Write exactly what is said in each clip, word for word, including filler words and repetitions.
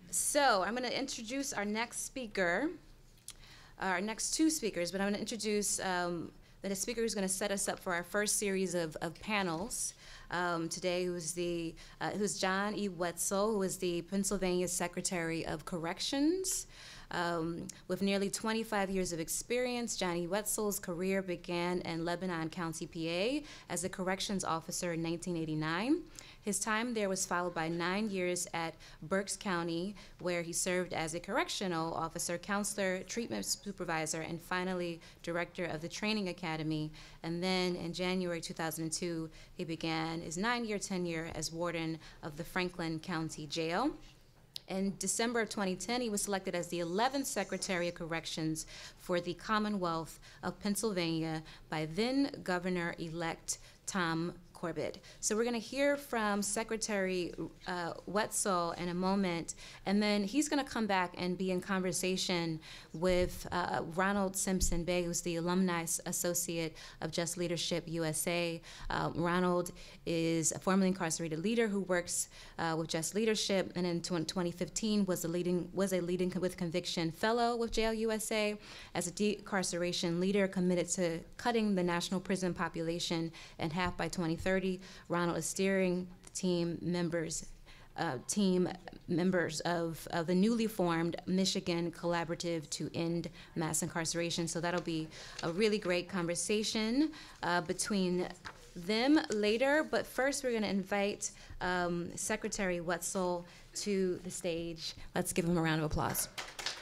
So I'm going to introduce our next speaker, our next two speakers, but I'm going to introduce um, the speaker who's going to set us up for our first series of, of panels. Um, today, who's the uh, who's John E. Wetzel, who is the Pennsylvania Secretary of Corrections. Um, with nearly twenty-five years of experience, John E. Wetzel's career began in Lebanon County, P A, as a corrections officer in nineteen eighty-nine. His time there was followed by nine years at Berks County, where he served as a correctional officer, counselor, treatment supervisor, and finally director of the Training Academy. And then in January two thousand two, he began his nine-year tenure as warden of the Franklin County Jail. In December of twenty ten, he was selected as the eleventh Secretary of Corrections for the Commonwealth of Pennsylvania by then Governor-elect Tom Corbett. So we're going to hear from Secretary uh, Wetzel in a moment, and then he's going to come back and be in conversation with uh, Ronald Simpson-Bey, who's the Alumni Associate of Just Leadership U S A. Uh, Ronald is a formerly incarcerated leader who works uh, with Just Leadership, and in twenty fifteen was a leading was a leading with conviction fellow with Jail U S A. As a decarceration leader committed to cutting the national prison population in half by twenty thirty, Ronald is steering the team members uh, team members of, of the newly formed Michigan Collaborative to End Mass Incarceration. So that'll be a really great conversation uh, between them later. But first, we're going to invite um, Secretary Wetzel to the stage. Let's give him a round of applause.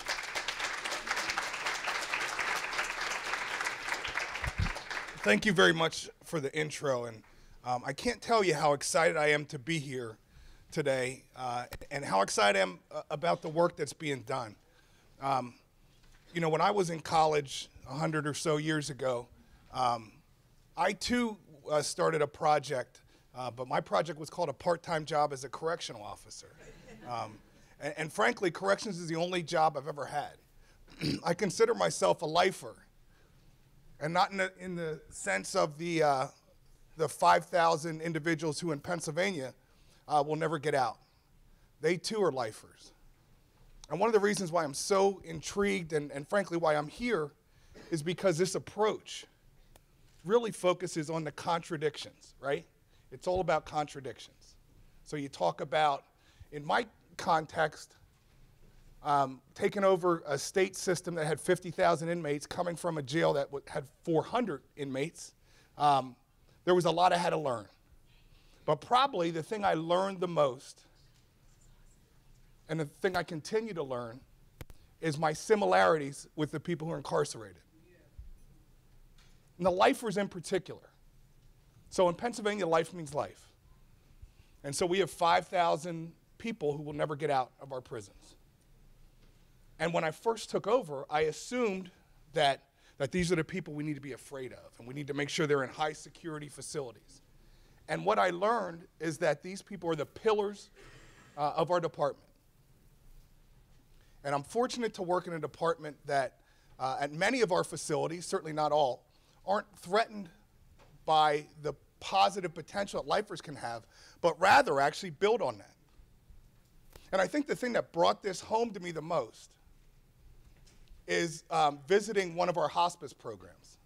Thank you very much for the intro, and um, I can't tell you how excited I am to be here today, uh, and how excited I am uh, about the work that's being done. Um, you know, when I was in college a hundred or so years ago, um, I too uh, started a project, uh, but my project was called a part-time job as a correctional officer. Um, and, and frankly, corrections is the only job I've ever had. I consider myself a lifer. And not in the, in the sense of the, uh, the five thousand individuals who in Pennsylvania uh, will never get out. They too are lifers. And one of the reasons why I'm so intrigued and, and frankly why I'm here is because this approach really focuses on the contradictions, right? It's all about contradictions. So you talk about, in my context, Um, taking over a state system that had fifty thousand inmates, coming from a jail that had four hundred inmates. Um, there was a lot I had to learn. But probably the thing I learned the most, and the thing I continue to learn, is my similarities with the people who are incarcerated. And the lifers in particular. So in Pennsylvania, life means life. And so we have five thousand people who will never get out of our prisons. And when I first took over, I assumed that, that these are the people we need to be afraid of, and we need to make sure they're in high security facilities. And what I learned is that these people are the pillars uh, of our department. And I'm fortunate to work in a department that, uh, at many of our facilities, certainly not all, aren't threatened by the positive potential that lifers can have, but rather actually build on that. And I think the thing that brought this home to me the most is um, visiting one of our hospice programs.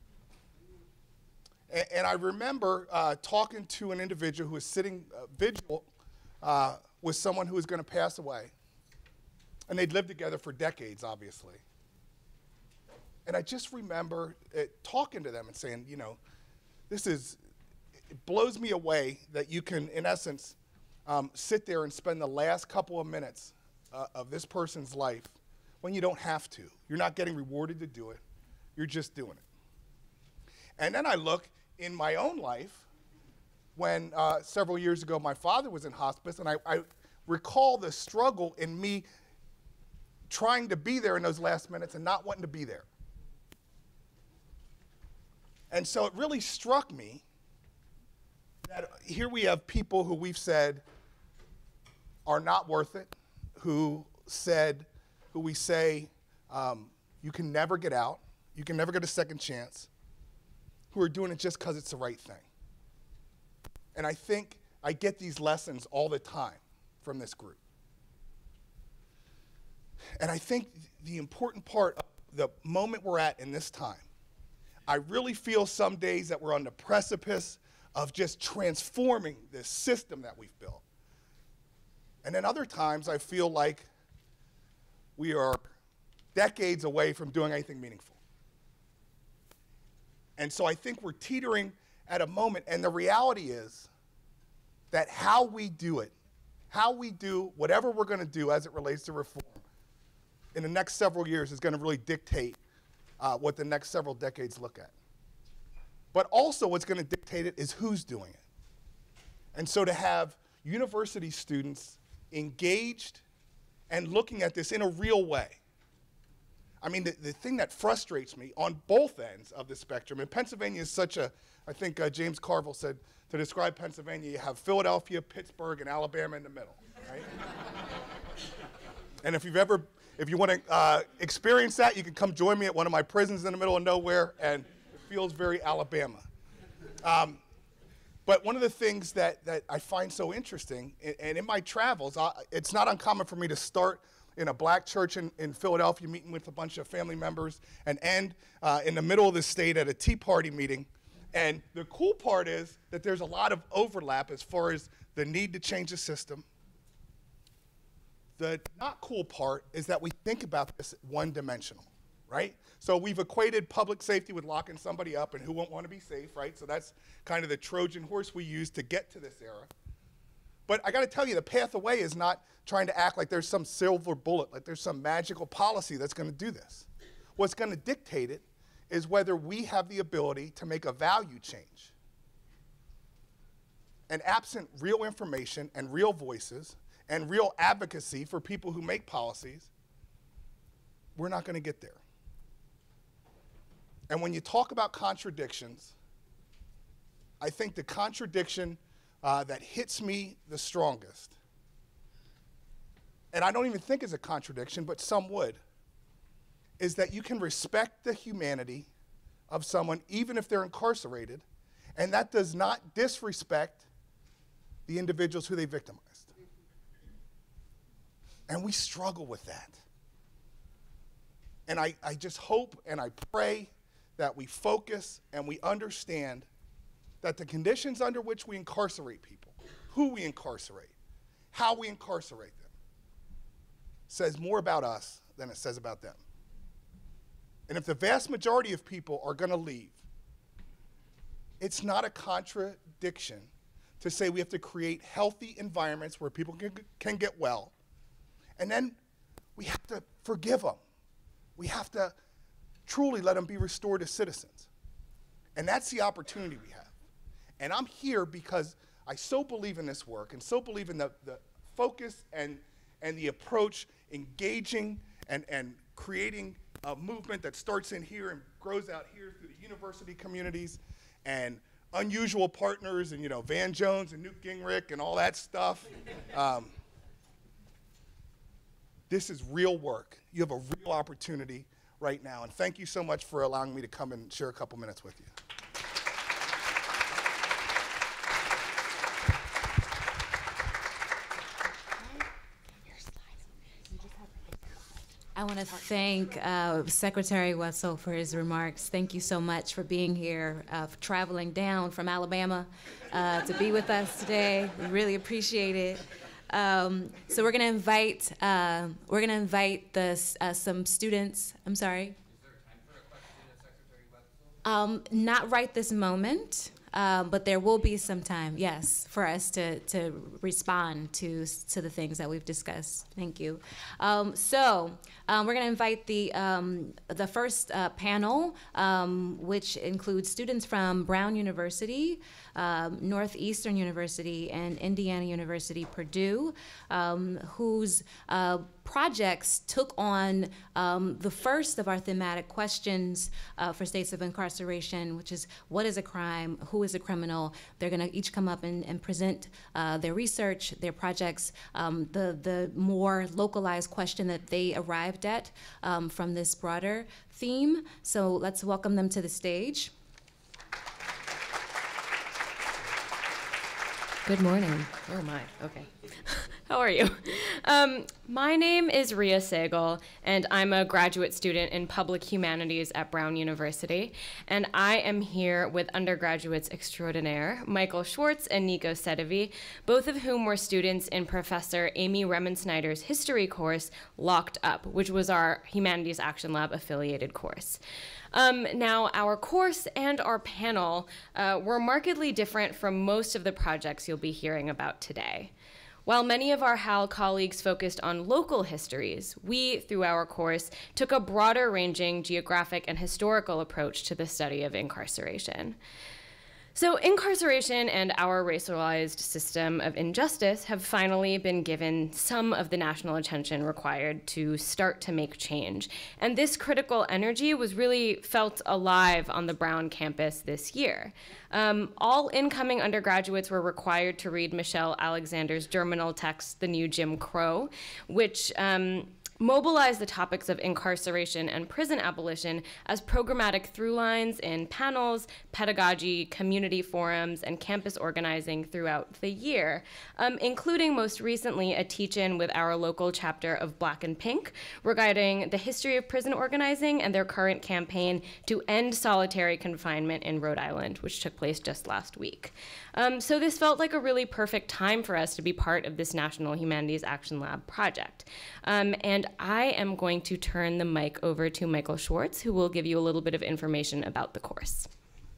And, and I remember uh, talking to an individual who was sitting uh, vigil uh, with someone who was going to pass away. And they'd lived together for decades, obviously. And I just remember it, talking to them and saying, you know, this is, it blows me away that you can, in essence, um, sit there and spend the last couple of minutes uh, of this person's life when you don't have to. You're not getting rewarded to do it. You're just doing it. And then I look in my own life when uh, several years ago my father was in hospice, and I, I recall the struggle in me trying to be there in those last minutes and not wanting to be there. And so it really struck me that here we have people who we've said are not worth it, who said, who we say, um, you can never get out, you can never get a second chance, who are doing it just because it's the right thing. And I think I get these lessons all the time from this group. And I think the important part of the moment we're at in this time, I really feel some days that we're on the precipice of just transforming this system that we've built. And then other times I feel like we are decades away from doing anything meaningful. And so I think we're teetering at a moment, and the reality is that how we do it, how we do whatever we're going to do as it relates to reform in the next several years is going to really dictate uh, what the next several decades look at. But also what's going to dictate it is who's doing it. And so to have university students engaged and looking at this in a real way. I mean, the, the thing that frustrates me on both ends of the spectrum, and Pennsylvania is such a, I think uh, James Carville said, to describe Pennsylvania, you have Philadelphia, Pittsburgh, and Alabama in the middle, right? And if you've ever, if you want to uh, experience that, you can come join me at one of my prisons in the middle of nowhere, and it feels very Alabama. Um, but one of the things that, that I find so interesting, and, and in my travels, I, it's not uncommon for me to start in a black church in, in Philadelphia meeting with a bunch of family members and end uh, in the middle of the state at a Tea Party meeting. And the cool part is that there's a lot of overlap as far as the need to change the system. The not cool part is that we think about this one-dimensional, right? So we've equated public safety with locking somebody up, and who won't want to be safe, right? So that's kind of the Trojan horse we use to get to this era. But I got to tell you, the path away is not trying to act like there's some silver bullet, like there's some magical policy that's going to do this. What's going to dictate it is whether we have the ability to make a value change. And absent real information and real voices and real advocacy for people who make policies, we're not going to get there. And when you talk about contradictions, I think the contradiction uh, that hits me the strongest, and I don't even think it's a contradiction, but some would, is that you can respect the humanity of someone even if they're incarcerated, and that does not disrespect the individuals who they victimized. And we struggle with that. And I, I just hope and I pray that we focus and we understand that the conditions under which we incarcerate people, who we incarcerate, how we incarcerate them, says more about us than it says about them. And if the vast majority of people are going to leave, it's not a contradiction to say we have to create healthy environments where people can, can get well. And then we have to forgive them. We have to truly let them be restored as citizens. And that's the opportunity we have. And I'm here because I so believe in this work and so believe in the, the focus and, and the approach, engaging and, and creating a movement that starts in here and grows out here through the university communities and unusual partners and, you know, Van Jones and Newt Gingrich and all that stuff. Um, this is real work. You have a real opportunity right now. And thank you so much for allowing me to come and share a couple minutes with you. I want to thank uh, Secretary Wetzel for his remarks. Thank you so much for being here, uh, for traveling down from Alabama uh, to be with us today. We really appreciate it. Um, so we're going to invite uh, we're going to invite the uh, some students. I'm sorry. Is there time for a question of Secretary Wetzel? Um, not right this moment. Um, but there will be some time, yes, for us to, to respond to, to the things that we've discussed. Thank you. Um, so um, we're going to invite the, um, the first uh, panel, um, which includes students from Brown University, um, Northeastern University, and Indiana University, Purdue, um, whose uh, projects took on um, the first of our thematic questions uh, for states of incarceration, which is what is a crime, who is a criminal. They're going to each come up and, and present uh, their research, their projects, um, the, the more localized question that they arrived at um, from this broader theme. So let's welcome them to the stage. Good morning. Oh my, okay. How are you? Um, my name is Ria Sagal, and I'm a graduate student in public humanities at Brown University. And I am here with undergraduates extraordinaire, Michael Schwartz and Nico Sedevi, both of whom were students in Professor Amy Remensnyder's history course, Locked Up, which was our Humanities Action Lab affiliated course. Um, now, our course and our panel uh, were markedly different from most of the projects you'll be hearing about today. While many of our H A L colleagues focused on local histories, we, through our course, took a broader ranging geographic and historical approach to the study of incarceration. So incarceration and our racialized system of injustice have finally been given some of the national attention required to start to make change. And this critical energy was really felt alive on the Brown campus this year. Um, all incoming undergraduates were required to read Michelle Alexander's germinal text, The New Jim Crow, which um, mobilized the topics of incarceration and prison abolition as programmatic through lines in panels, pedagogy, community forums, and campus organizing throughout the year, um, including most recently a teach-in with our local chapter of Black and Pink regarding the history of prison organizing and their current campaign to end solitary confinement in Rhode Island, which took place just last week. Um, so this felt like a really perfect time for us to be part of this National Humanities Action Lab project. Um, and I am going to turn the mic over to Michael Schwartz, who will give you a little bit of information about the course.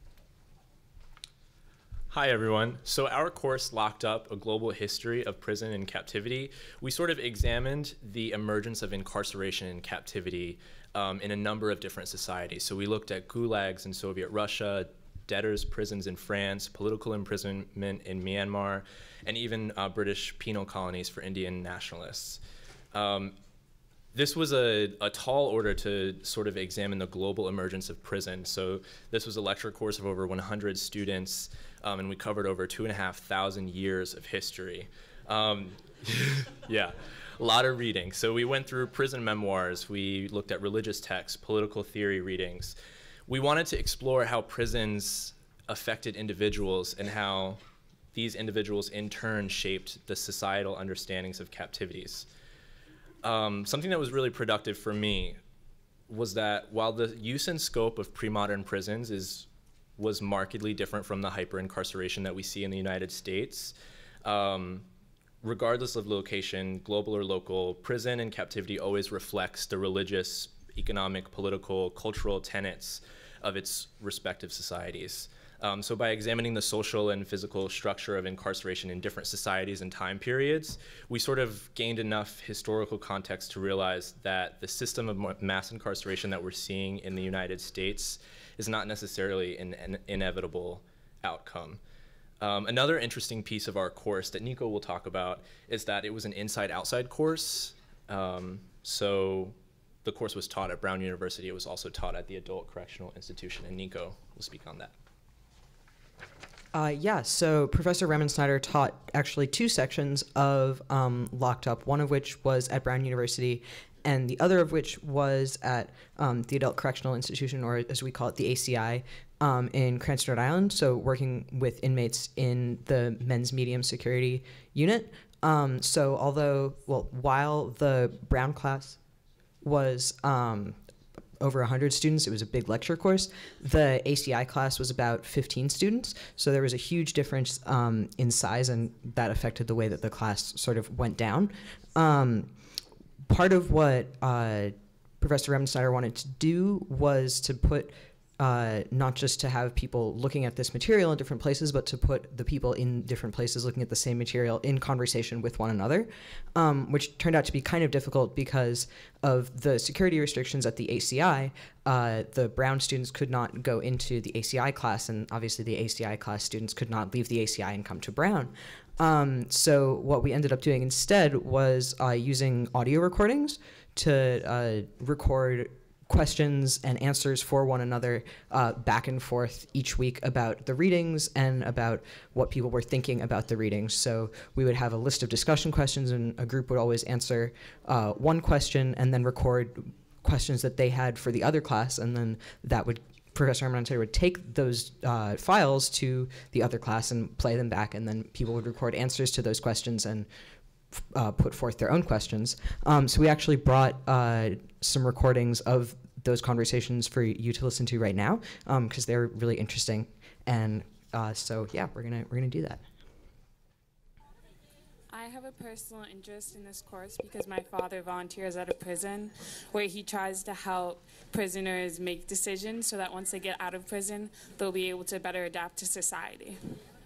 Hi, everyone. So our course, Locked Up, A Global History of Prison and Captivity, we sort of examined the emergence of incarceration and captivity um, in a number of different societies. So we looked at gulags in Soviet Russia, debtors' prisons in France, political imprisonment in Myanmar, and even uh, British penal colonies for Indian nationalists. Um, This was a, a tall order to sort of examine the global emergence of prison. So this was a lecture course of over one hundred students, um, and we covered over two and a half thousand years of history. Um, yeah, a lot of reading. So we went through prison memoirs, we looked at religious texts, political theory readings. We wanted to explore how prisons affected individuals and how these individuals in turn shaped the societal understandings of captivities. Um, something that was really productive for me was that while the use and scope of pre-modern prisons is, was markedly different from the hyper-incarceration that we see in the United States, um, regardless of location, global or local, prison and captivity always reflects the religious, economic, political, cultural tenets of its respective societies. Um, so by examining the social and physical structure of incarceration in different societies and time periods, we sort of gained enough historical context to realize that the system of mass incarceration that we're seeing in the United States is not necessarily an, an inevitable outcome. Um, another interesting piece of our course that Nico will talk about is that it was an inside-outside course. Um, so the course was taught at Brown University. It was also taught at the Adult Correctional Institution, and Nico will speak on that. Uh, yeah, so Professor Remensnyder taught actually two sections of um, Locked Up, one of which was at Brown University, and the other of which was at um, the Adult Correctional Institution, or as we call it, the A C I, um, in Cranston, Rhode Island, so working with inmates in the men's medium security unit. Um, so although, well, while the Brown class was um, over one hundred students, it was a big lecture course, the A C I class was about fifteen students, so there was a huge difference um, in size, and that affected the way that the class sort of went down. Um, part of what uh, Professor Remensnyder wanted to do was to put Uh, not just to have people looking at this material in different places, but to put the people in different places looking at the same material in conversation with one another, um, which turned out to be kind of difficult because of the security restrictions at the A C I. Uh, the Brown students could not go into the A C I class, and obviously the A C I class students could not leave the A C I and come to Brown. Um, so what we ended up doing instead was uh, using audio recordings to uh, record questions and answers for one another uh, back and forth each week about the readings and about what people were thinking about the readings. So we would have a list of discussion questions, and a group would always answer uh, one question and then record questions that they had for the other class, and then that would Professor Remensnyder would take those uh, files to the other class and play them back, and then people would record answers to those questions and uh, put forth their own questions. Um, so we actually brought uh, some recordings of those conversations for you to listen to right now, because um, they're really interesting. And uh, so yeah, we're gonna we're gonna do that. I have a personal interest in this course because my father volunteers at a prison where he tries to help prisoners make decisions so that once they get out of prison, they'll be able to better adapt to society.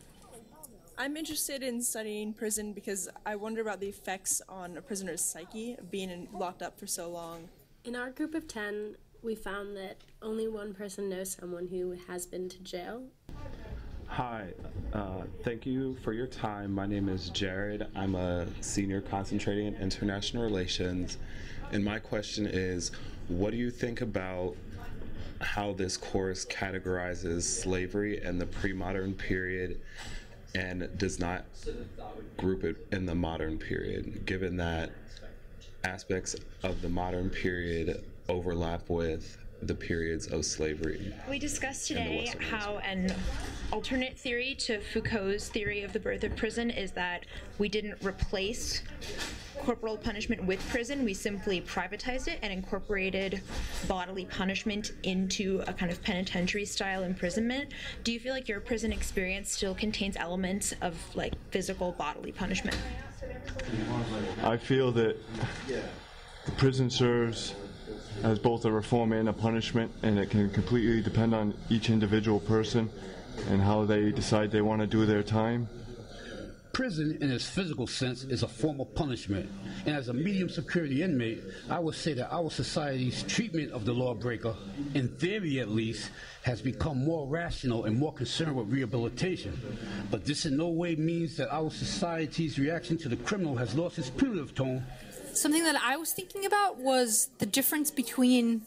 I'm interested in studying prison because I wonder about the effects on a prisoner's psyche of being in, locked up for so long. In our group of ten, we found that only one person knows someone who has been to jail. Hi, uh, thank you for your time. My name is Jared. I'm a senior concentrating in international relations. And my question is, what do you think about how this course categorizes slavery in the pre-modern period and does not group it in the modern period, given that aspects of the modern period overlap with the periods of slavery? We discussed today how an alternate theory to Foucault's theory of the birth of prison is that we didn't replace corporal punishment with prison, we simply privatized it and incorporated bodily punishment into a kind of penitentiary style imprisonment. Do you feel like your prison experience still contains elements of like physical bodily punishment? I feel that the prison serves as both a reform and a punishment, and it can completely depend on each individual person and how they decide they want to do their time. Prison, in its physical sense, is a form of punishment. And as a medium security inmate, I would say that our society's treatment of the lawbreaker, in theory at least, has become more rational and more concerned with rehabilitation. But this in no way means that our society's reaction to the criminal has lost its punitive tone. Something that I was thinking about was the difference between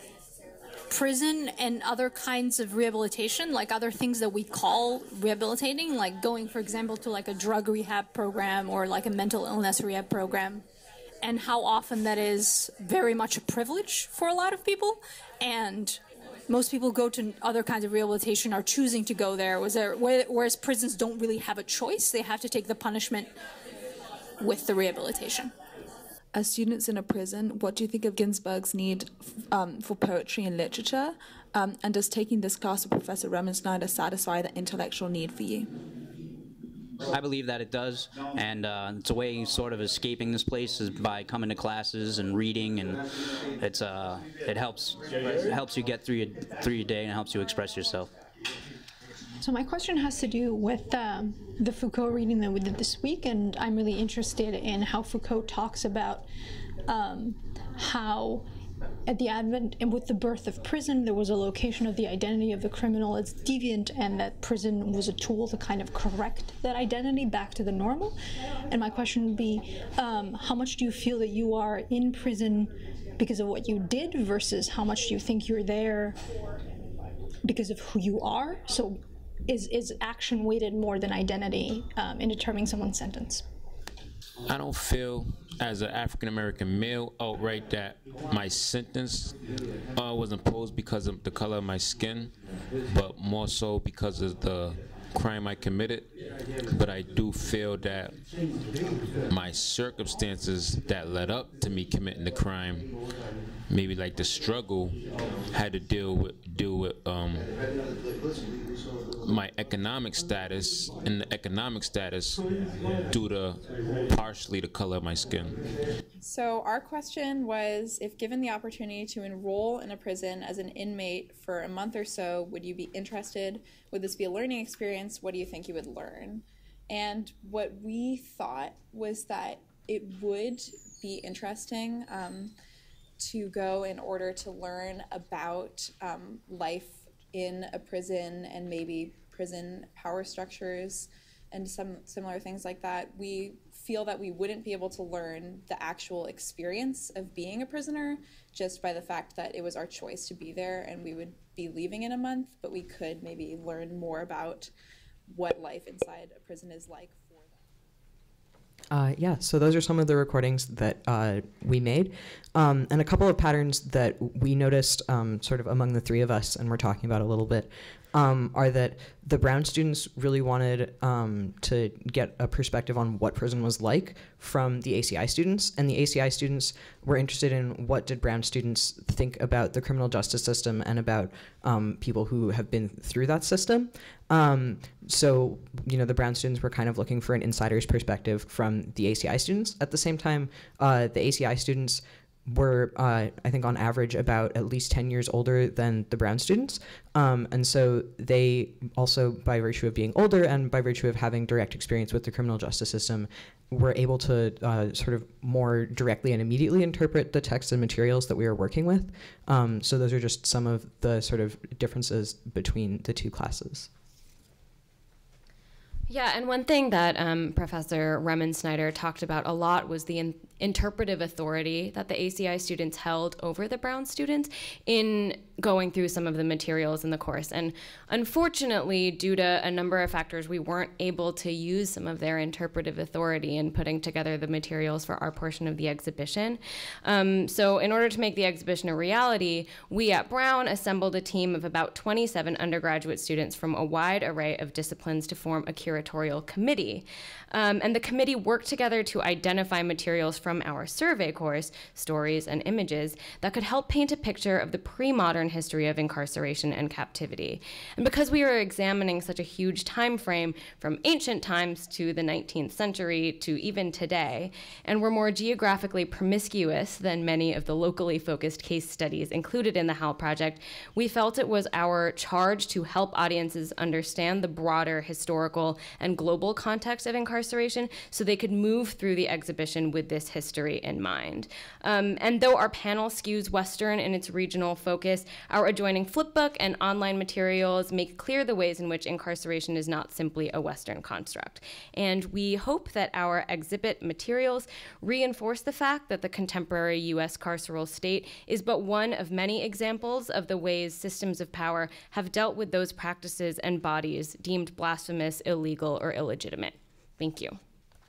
prison and other kinds of rehabilitation, like other things that we call rehabilitating, like going, for example, to like a drug rehab program or like a mental illness rehab program, and how often that is very much a privilege for a lot of people, and most people go to other kinds of rehabilitation are choosing to go there, whereas prisons don't really have a choice. They have to take the punishment with the rehabilitation. As students in a prison, what do you think of Ginsberg's need um, for poetry and literature? Um, and does taking this class with Professor Remensnyder satisfy the intellectual need for you? I believe that it does, and uh, it's a way sort of escaping this place is by coming to classes and reading, and it's uh, it helps it helps you get through your, through your day and helps you express yourself. So my question has to do with um, the Foucault reading that we did this week, and I'm really interested in how Foucault talks about um, how at the advent and with the birth of prison, there was a location of the identity of the criminal as deviant, and that prison was a tool to kind of correct that identity back to the normal. And my question would be, um, how much do you feel that you are in prison because of what you did versus how much do you think you're there because of who you are? So Is, is action weighted more than identity um, in determining someone's sentence? I don't feel, as an African-American male, outright that my sentence uh, was imposed because of the color of my skin, but more so because of the crime I committed. But I do feel that my circumstances that led up to me committing the crime, maybe like the struggle, had to deal with deal with um, my economic status, and the economic status due to partially the color of my skin. So our question was, if given the opportunity to enroll in a prison as an inmate for a month or so, would you be interested? Would this be a learning experience? What do you think you would learn? And what we thought was that it would be interesting um, to go in order to learn about um, life in a prison and maybe prison power structures and some similar things like that. We feel that we wouldn't be able to learn the actual experience of being a prisoner just by the fact that it was our choice to be there and we would be leaving in a month, but we could maybe learn more about what life inside a prison is like for them. Uh, yeah, so those are some of the recordings that uh, we made. Um, and a couple of patterns that we noticed um, sort of among the three of us, and we're talking about a little bit, um, are that the Brown students really wanted um, to get a perspective on what prison was like from the A C I students, and the A C I students were interested in what did Brown students think about the criminal justice system and about um, people who have been through that system. Um, so, you know, the Brown students were kind of looking for an insider's perspective from the A C I students. At the same time, uh, the A C I students were, uh, I think, on average about at least ten years older than the Brown students. Um, and so they also, by virtue of being older and by virtue of having direct experience with the criminal justice system, were able to uh, sort of more directly and immediately interpret the text and materials that we were working with. Um, so those are just some of the sort of differences between the two classes. Yeah, and one thing that um, Professor Remensnyder talked about a lot was the in interpretive authority that the A C I students held over the Brown students in going through some of the materials in the course. And unfortunately, due to a number of factors, we weren't able to use some of their interpretive authority in putting together the materials for our portion of the exhibition. Um, so in order to make the exhibition a reality, we at Brown assembled a team of about twenty-seven undergraduate students from a wide array of disciplines to form a curatorial committee. Um, and the committee worked together to identify materials from our survey course, stories and images, that could help paint a picture of the pre-modern history of incarceration and captivity. And because we were examining such a huge time frame from ancient times to the nineteenth century to even today, and we're more geographically promiscuous than many of the locally focused case studies included in the HAL project, we felt it was our charge to help audiences understand the broader historical and global context of incarceration so they could move through the exhibition with this history in mind. Um, and though our panel skews Western in its regional focus, our adjoining flipbook and online materials make clear the ways in which incarceration is not simply a Western construct. And we hope that our exhibit materials reinforce the fact that the contemporary U S carceral state is but one of many examples of the ways systems of power have dealt with those practices and bodies deemed blasphemous, illegal, or illegitimate. Thank you.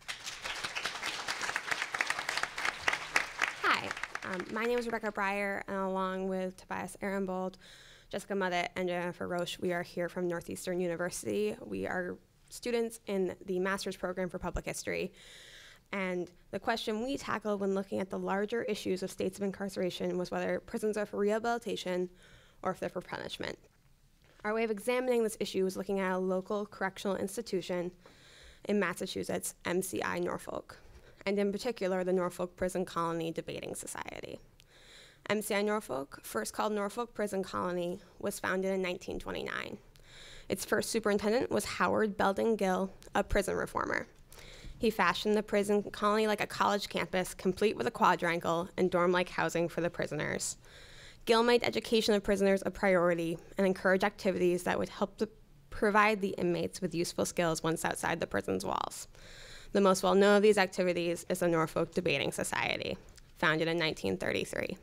Hi, um, my name is Rebecca Breyer, and along with Tobias Ehrenbold, Jessica Muddett, and Jennifer Roche, we are here from Northeastern University. We are students in the master's program for public history. And the question we tackled when looking at the larger issues of states of incarceration was whether prisons are for rehabilitation or if they're for punishment. Our way of examining this issue was looking at a local correctional institution in Massachusetts, M C I Norfolk, and in particular, the Norfolk Prison Colony Debating Society. M C I Norfolk, first called Norfolk Prison Colony, was founded in nineteen twenty-nine. Its first superintendent was Howard Belden Gill, a prison reformer. He fashioned the prison colony like a college campus, complete with a quadrangle and dorm-like housing for the prisoners. Gill made education of prisoners a priority and encouraged activities that would help to provide the inmates with useful skills once outside the prison's walls. The most well-known of these activities is the Norfolk Debating Society, founded in nineteen thirty-three.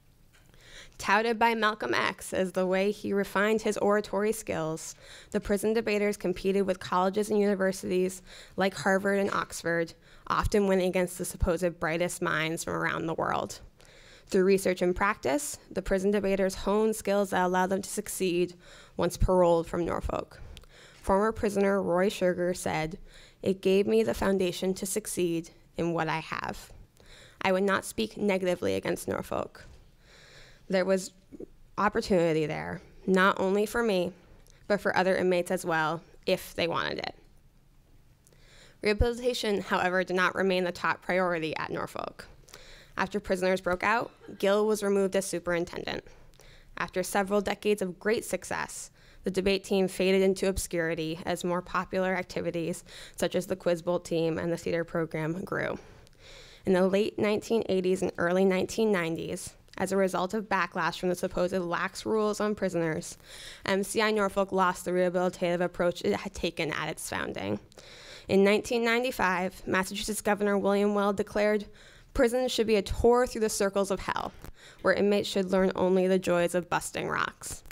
Touted by Malcolm X as the way he refined his oratory skills, the prison debaters competed with colleges and universities like Harvard and Oxford, often winning against the supposed brightest minds from around the world. Through research and practice, the prison debaters honed skills that allowed them to succeed once paroled from Norfolk. Former prisoner Roy Sugar said, "It gave me the foundation to succeed in what I have." I would not speak negatively against Norfolk. There was opportunity there, not only for me, but for other inmates as well, if they wanted it. Rehabilitation, however, did not remain the top priority at Norfolk. After prisoners broke out, Gill was removed as superintendent. After several decades of great success, the debate team faded into obscurity as more popular activities, such as the Quiz Bowl team and the theater program, grew. In the late nineteen eighties and early nineteen nineties, as a result of backlash from the supposed lax rules on prisoners, M C I Norfolk lost the rehabilitative approach it had taken at its founding. In nineteen ninety-five, Massachusetts Governor William Weld declared, "Prisons should be a tour through the circles of hell, where inmates should learn only the joys of busting rocks."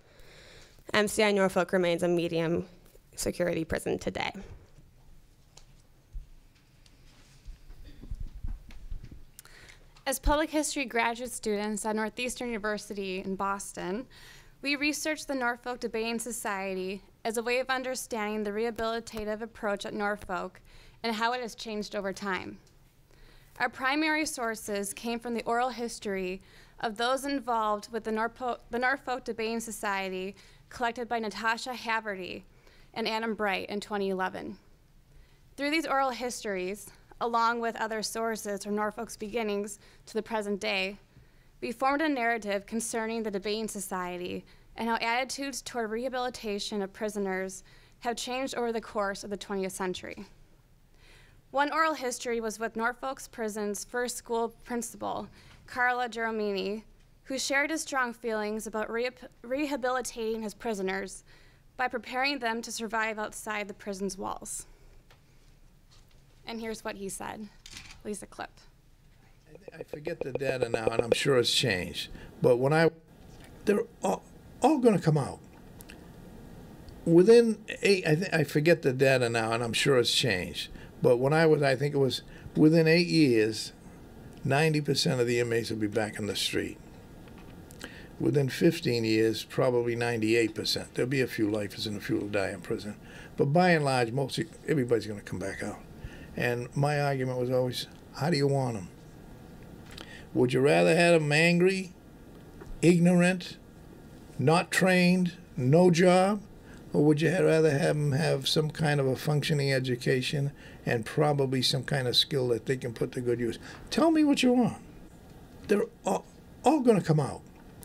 M C I Norfolk remains a medium security prison today. As public history graduate students at Northeastern University in Boston, we researched the Norfolk Debating Society as a way of understanding the rehabilitative approach at Norfolk and how it has changed over time. Our primary sources came from the oral history of those involved with the, Norpo the Norfolk Debating Society, collected by Natasha Haverty and Adam Bright in twenty eleven. Through these oral histories, along with other sources from Norfolk's beginnings to the present day, we formed a narrative concerning the Debating Society and how attitudes toward rehabilitation of prisoners have changed over the course of the twentieth century. One oral history was with Norfolk's prison's first school principal, Carla Geromini, who shared his strong feelings about re rehabilitating his prisoners by preparing them to survive outside the prison's walls. And here's what he said. Please, a clip. I forget the data now, and I'm sure it's changed. But when I, they're all, all going to come out. Within eight, I, th I forget the data now, and I'm sure it's changed. But when I was, I think it was within eight years, ninety percent of the inmates will be back on the street. Within fifteen years, probably ninety-eight percent. There'll be a few lifers and a few will die in prison. But by and large, most everybody's going to come back out. And my argument was always, how do you want them? Would you rather have them angry, ignorant, not trained, no job? Or would you rather have them have some kind of a functioning education and probably some kind of skill that they can put to good use? Tell me what you want. They're all, all going to come out.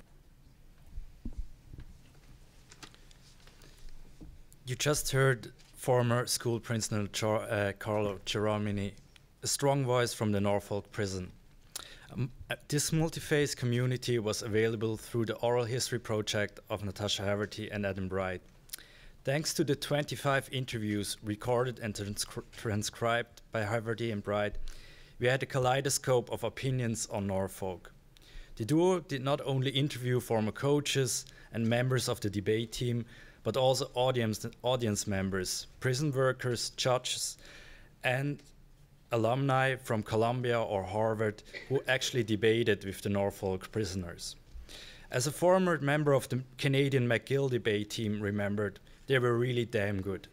You just heard former school principal Char uh, Carlo Geromini, a strong voice from the Norfolk prison. Um, uh, this multi-phase community was available through the oral history project of Natasha Haverty and Adam Bright. Thanks to the twenty-five interviews recorded and transcri transcribed by Haverty and Bright, we had a kaleidoscope of opinions on Norfolk. The duo did not only interview former coaches and members of the debate team, but also audience, audience members, prison workers, judges, and alumni from Columbia or Harvard who actually debated with the Norfolk prisoners. As a former member of the Canadian McGill debate team remembered, they were really damn good.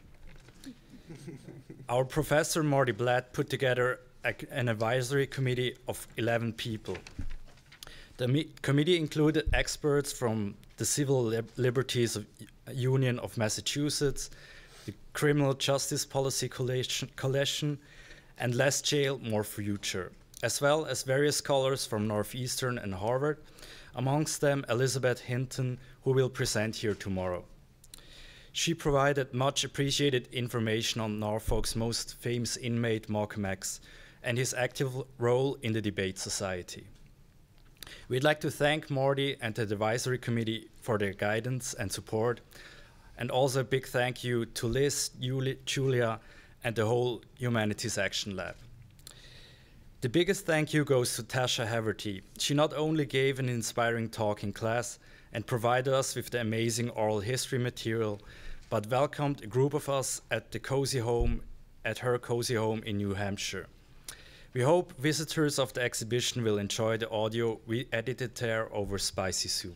Our professor Marty Blatt put together a, an advisory committee of eleven people. The committee included experts from the Civil Lib Liberties of Union of Massachusetts, the Criminal Justice Policy Coalition, Coalition, and Less Jail, More Future, as well as various scholars from Northeastern and Harvard, amongst them Elizabeth Hinton, who will present here tomorrow. She provided much appreciated information on Norfolk's most famous inmate, Malcolm X, and his active role in the debate society. We'd like to thank Marty and the advisory committee for their guidance and support, and also a big thank you to Liz, Julia, and the whole Humanities Action Lab. The biggest thank you goes to Tasha Haverty. She not only gave an inspiring talk in class and provided us with the amazing oral history material, but welcomed a group of us at the cozy home, at her cozy home in New Hampshire. We hope visitors of the exhibition will enjoy the audio we edited there over spicy soup.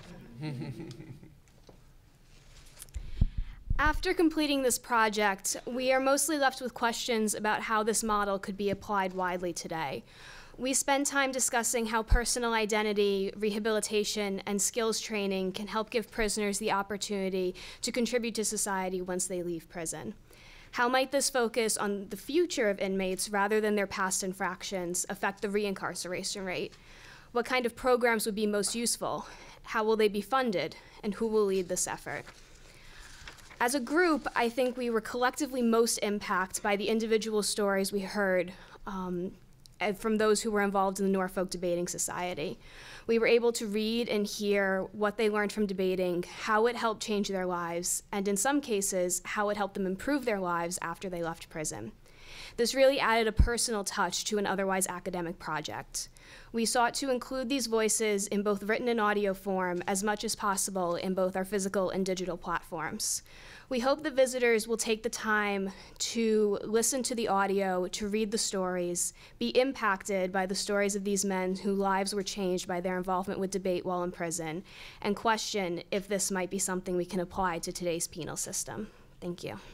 After completing this project, we are mostly left with questions about how this model could be applied widely today. We spend time discussing how personal identity, rehabilitation, and skills training can help give prisoners the opportunity to contribute to society once they leave prison. How might this focus on the future of inmates rather than their past infractions affect the reincarceration rate? What kind of programs would be most useful? How will they be funded? And who will lead this effort? As a group, I think we were collectively most impacted by the individual stories we heard um, from those who were involved in the Norfolk Debating Society. We were able to read and hear what they learned from debating, how it helped change their lives, and in some cases, how it helped them improve their lives after they left prison. This really added a personal touch to an otherwise academic project. We sought to include these voices in both written and audio form as much as possible in both our physical and digital platforms. We hope that visitors will take the time to listen to the audio, to read the stories, be impacted by the stories of these men whose lives were changed by their involvement with debate while in prison, and question if this might be something we can apply to today's penal system. Thank you.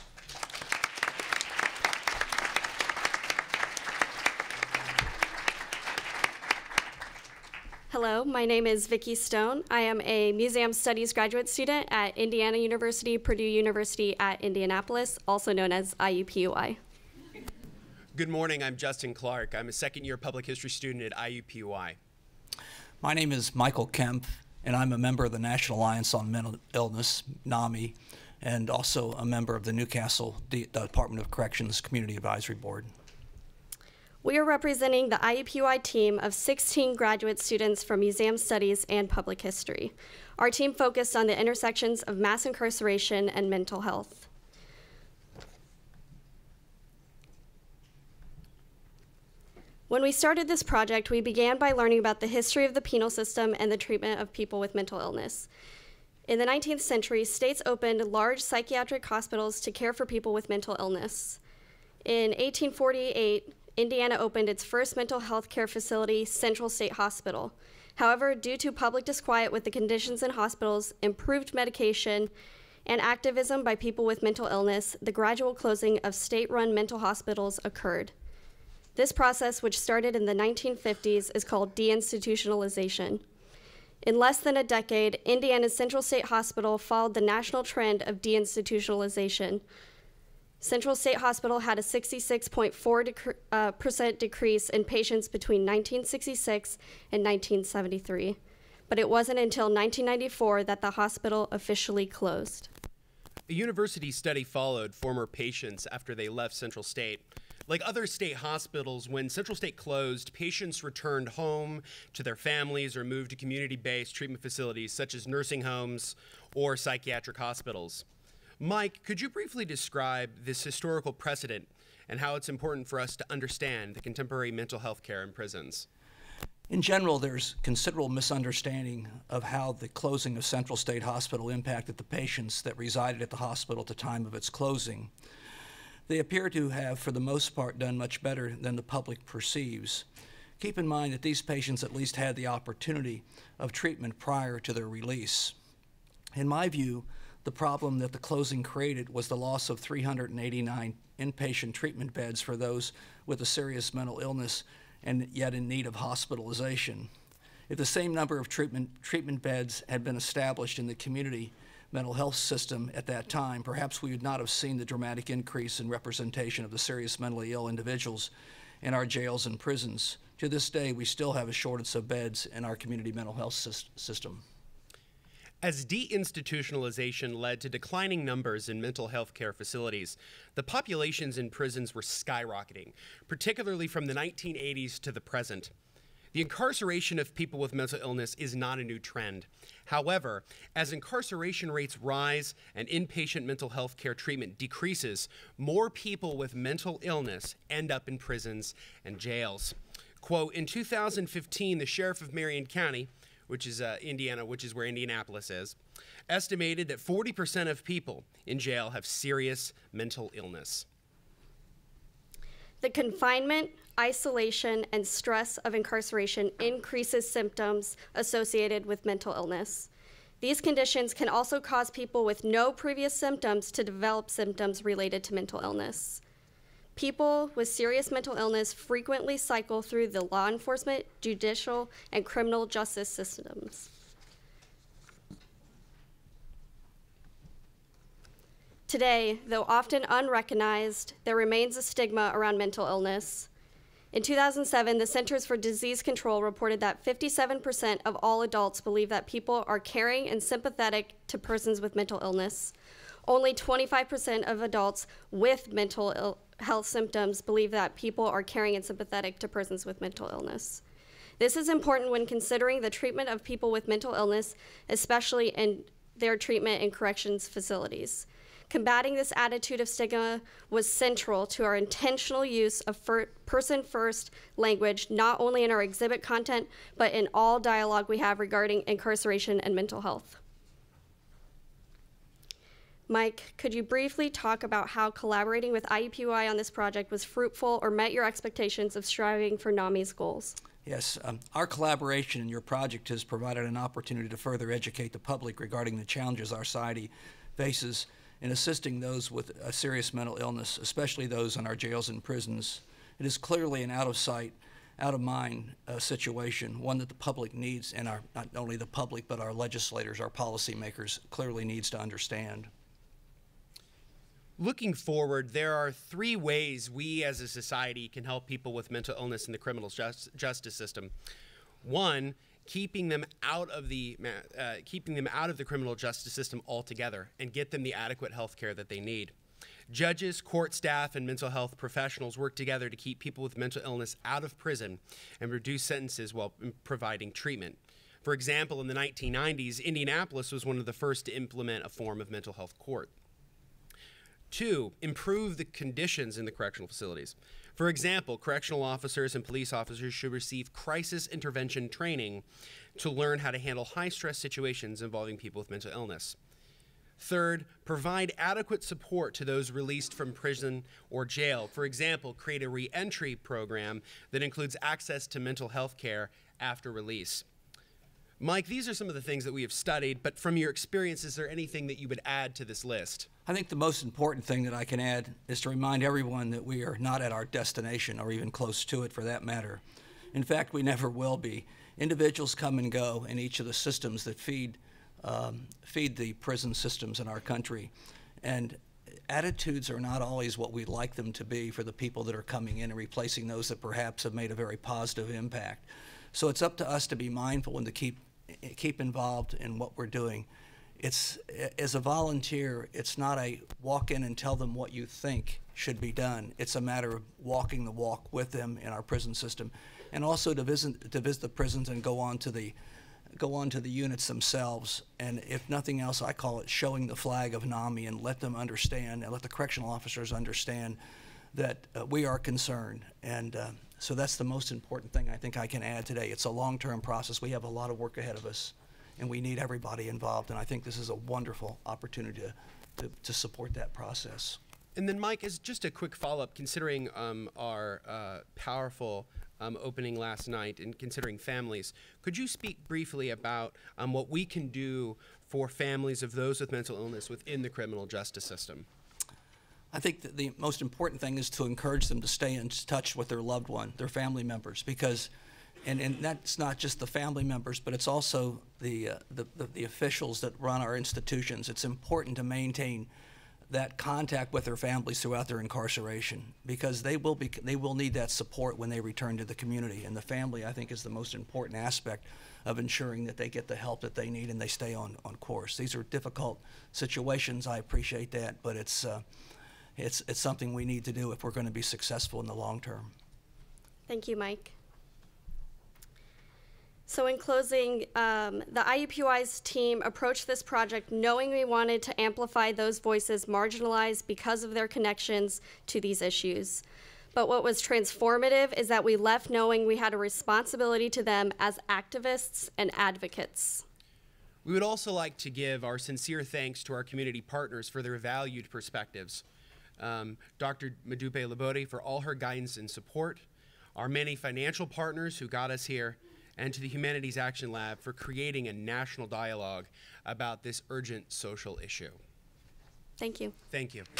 Hello, my name is Vicki Stone. I am a Museum Studies graduate student at Indiana University, Purdue University at Indianapolis, also known as I U P U I. Good morning, I'm Justin Clark. I'm a second year public history student at I U P U I. My name is Michael Kemp, and I'm a member of the National Alliance on Mental Illness, NAMI, and also a member of the Newcastle D Department of Corrections Community Advisory Board. We are representing the I U P U I team of sixteen graduate students from Museum Studies and Public History. Our team focused on the intersections of mass incarceration and mental health. When we started this project, we began by learning about the history of the penal system and the treatment of people with mental illness. In the nineteenth century, states opened large psychiatric hospitals to care for people with mental illness. In eighteen forty-eight, Indiana opened its first mental health care facility, Central State Hospital. However, due to public disquiet with the conditions in hospitals, improved medication, and activism by people with mental illness, the gradual closing of state-run mental hospitals occurred. This process, which started in the nineteen fifties, is called deinstitutionalization. In less than a decade, Indiana's Central State Hospital followed the national trend of deinstitutionalization. Central State Hospital had a sixty-six point four percent decrease in patients between nineteen sixty-six and nineteen seventy-three, but it wasn't until nineteen ninety-four that the hospital officially closed. A university study followed former patients after they left Central State. Like other state hospitals, when Central State closed, patients returned home to their families or moved to community-based treatment facilities such as nursing homes or psychiatric hospitals. Mike, could you briefly describe this historical precedent and how it's important for us to understand the contemporary mental health care in prisons? In general, there's considerable misunderstanding of how the closing of Central State Hospital impacted the patients that resided at the hospital at the time of its closing. They appear to have, for the most part, done much better than the public perceives. Keep in mind that these patients at least had the opportunity of treatment prior to their release. In my view, the problem that the closing created was the loss of three hundred eighty-nine inpatient treatment beds for those with a serious mental illness and yet in need of hospitalization. If the same number of treatment, treatment beds had been established in the community mental health system at that time, perhaps we would not have seen the dramatic increase in representation of the serious mentally ill individuals in our jails and prisons. To this day, we still have a shortage of beds in our community mental health system. As deinstitutionalization led to declining numbers in mental health care facilities, the populations in prisons were skyrocketing, particularly from the nineteen eighties to the present. The incarceration of people with mental illness is not a new trend. However, as incarceration rates rise and inpatient mental health care treatment decreases, more people with mental illness end up in prisons and jails. Quote, in two thousand fifteen, the sheriff of Marion County, which is uh, Indiana, which is where Indianapolis is, estimated that forty percent of people in jail have serious mental illness. The confinement, isolation, and stress of incarceration increases symptoms associated with mental illness. These conditions can also cause people with no previous symptoms to develop symptoms related to mental illness. People with serious mental illness frequently cycle through the law enforcement, judicial, and criminal justice systems. Today, though often unrecognized, there remains a stigma around mental illness. In two thousand seven, the Centers for Disease Control reported that fifty-seven percent of all adults believe that people are caring and sympathetic to persons with mental illness. Only twenty-five percent of adults with mental ill health symptoms believe that people are caring and sympathetic to persons with mental illness. This is important when considering the treatment of people with mental illness, especially in their treatment in corrections facilities. Combating this attitude of stigma was central to our intentional use of person-first language, not only in our exhibit content, but in all dialogue we have regarding incarceration and mental health. Mike, could you briefly talk about how collaborating with I U P U I on this project was fruitful or met your expectations of striving for NAMI's goals? Yes, um, our collaboration in your project has provided an opportunity to further educate the public regarding the challenges our society faces in assisting those with a serious mental illness, especially those in our jails and prisons. It is clearly an out-of-sight, out-of-mind uh, situation, one that the public needs, and our, not only the public, but our legislators, our policymakers, clearly needs to understand. Looking forward, there are three ways we as a society can help people with mental illness in the criminal just, justice system. One, keeping them out of the uh, keeping them out of the criminal justice system altogether and get them the adequate health care that they need. Judges, court staff, and mental health professionals work together to keep people with mental illness out of prison and reduce sentences while providing treatment. For example, in the nineteen nineties, Indianapolis was one of the first to implement a form of mental health court. Two, improve the conditions in the correctional facilities. For example, correctional officers and police officers should receive crisis intervention training to learn how to handle high-stress situations involving people with mental illness. Third, provide adequate support to those released from prison or jail. For example, create a re-entry program that includes access to mental health care after release. Mike, these are some of the things that we have studied, but from your experience, is there anything that you would add to this list? I think the most important thing that I can add is to remind everyone that we are not at our destination, or even close to it for that matter. In fact, we never will be. Individuals come and go in each of the systems that feed, um, feed the prison systems in our country. And attitudes are not always what we'd like them to be for the people that are coming in and replacing those that perhaps have made a very positive impact. So it's up to us to be mindful and to keep keep involved in what we're doing. It's, as a volunteer, it's not a walk in and tell them what you think should be done. It's a matter of walking the walk with them in our prison system, and also to visit to visit the prisons and go on to the go on to the units themselves. And if nothing else, I call it showing the flag of NAMI, and let them understand, and let the correctional officers understand that uh, we are concerned. And uh, so that's the most important thing I think I can add today. It's a long-term process. We have a lot of work ahead of us, and we need everybody involved. And I think this is a wonderful opportunity to, to, to support that process. And then, Mike, as just a quick follow-up, considering um, our uh, powerful um, opening last night and considering families, could you speak briefly about um, what we can do for families of those with mental illness within the criminal justice system? I think that the most important thing is to encourage them to stay in touch with their loved one, their family members, because, and, and that's not just the family members, but it's also the, uh, the, the, the officials that run our institutions. It's important to maintain that contact with their families throughout their incarceration, because they will be, they will need that support when they return to the community. And the family, I think, is the most important aspect of ensuring that they get the help that they need and they stay on, on course. These are difficult situations. I appreciate that, but it's, uh, It's, it's something we need to do if we're going to be successful in the long term. Thank you, Mike. So in closing, um, the I U P U I's team approached this project knowing we wanted to amplify those voices marginalized because of their connections to these issues. But what was transformative is that we left knowing we had a responsibility to them as activists and advocates. We would also like to give our sincere thanks to our community partners for their valued perspectives. Um, Doctor Madupe Labode for all her guidance and support, our many financial partners who got us here, and to the Humanities Action Lab for creating a national dialogue about this urgent social issue. Thank you. Thank you.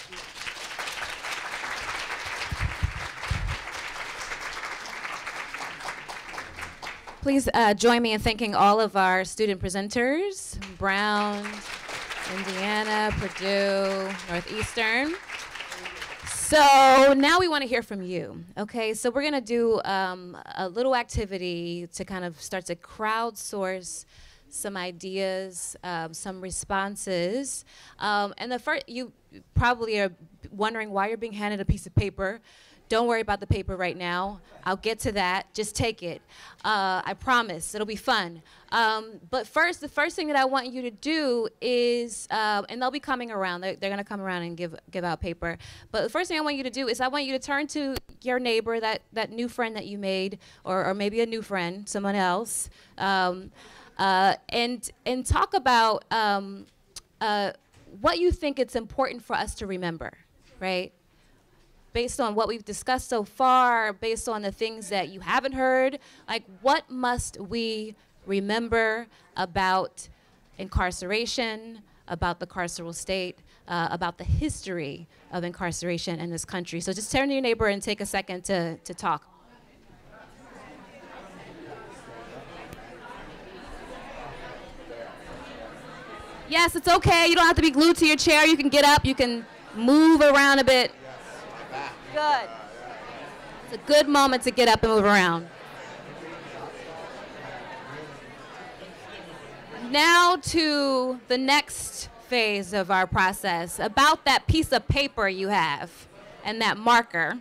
Please uh, join me in thanking all of our student presenters, Brown, Indiana, Purdue, Northeastern. So now we want to hear from you, okay? So we're going to do um, a little activity to kind of start to crowdsource some ideas, um, some responses. Um, and the first, you probably are wondering why you're being handed a piece of paper Don't worry about the paper right now. I'll get to that. Just take it. Uh, I promise. It'll be fun. Um, but first, the first thing that I want you to do is, uh, and they'll be coming around. They're, they're going to come around and give give out paper. But the first thing I want you to do is I want you to turn to your neighbor, that, that new friend that you made, or, or maybe a new friend, someone else, um, uh, and, and talk about um, uh, what you think it's important for us to remember, right? Based on what we've discussed so far, based on the things that you haven't heard, like what must we remember about incarceration, about the carceral state, uh, about the history of incarceration in this country? So just turn to your neighbor and take a second to, to talk. Yes, it's okay. You don't have to be glued to your chair. You can get up. You can move around a bit. Good. It's a good moment to get up and move around. Now to the next phase of our process, about that piece of paper you have and that marker.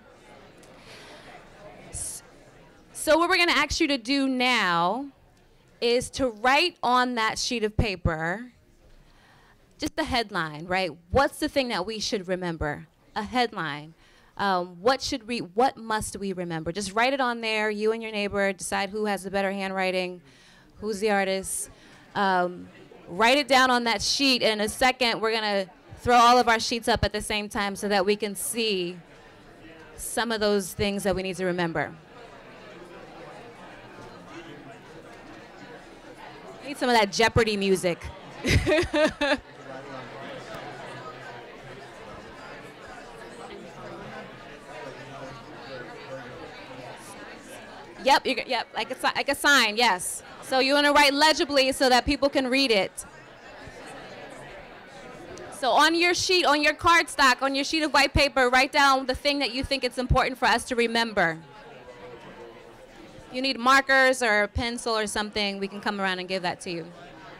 So what we're going to ask you to do now is to write on that sheet of paper just the headline, right? What's the thing that we should remember? A headline. Um, what should we, what must we remember? Just write it on there, you and your neighbor, decide who has the better handwriting, who's the artist. Um, write it down on that sheet, and in a second, we're gonna throw all of our sheets up at the same time so that we can see some of those things that we need to remember. Need some of that Jeopardy music. Yep, you're, yep, like a, like a sign, yes. So you want to write legibly so that people can read it. So on your sheet, on your cardstock, on your sheet of white paper, write down the thing that you think it's important for us to remember. You need markers or a pencil or something, we can come around and give that to you.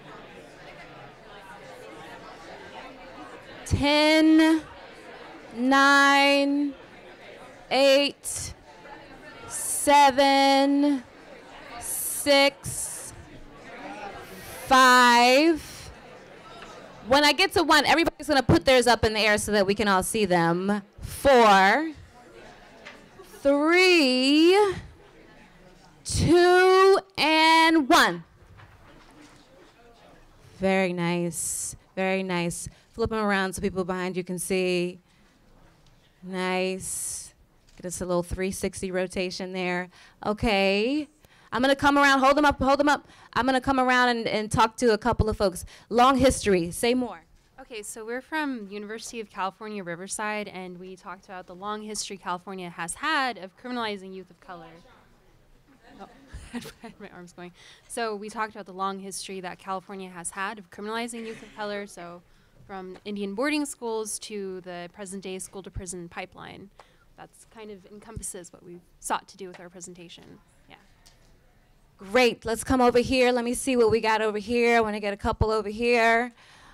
Ten, nine, eight, seven, six, five. When I get to one, everybody's gonna put theirs up in the air so that we can all see them. Four, three, two, and one. Very nice, very nice. Flip them around so people behind you can see. Nice. Get us a little three sixty rotation there. Okay. I'm going to come around. Hold them up. Hold them up. I'm going to come around and, and talk to a couple of folks. Long history. Say more. Okay, so we're from University of California, Riverside, and we talked about the long history California has had of criminalizing youth of color. Oh, I had my arms going. So we talked about the long history that California has had of criminalizing youth of color. So from Indian boarding schools to the present-day school-to-prison pipeline. That's kind of encompasses what we've sought to do with our presentation. Yeah. Great. Let's come over here. Let me see what we got over here. I want to get a couple over here.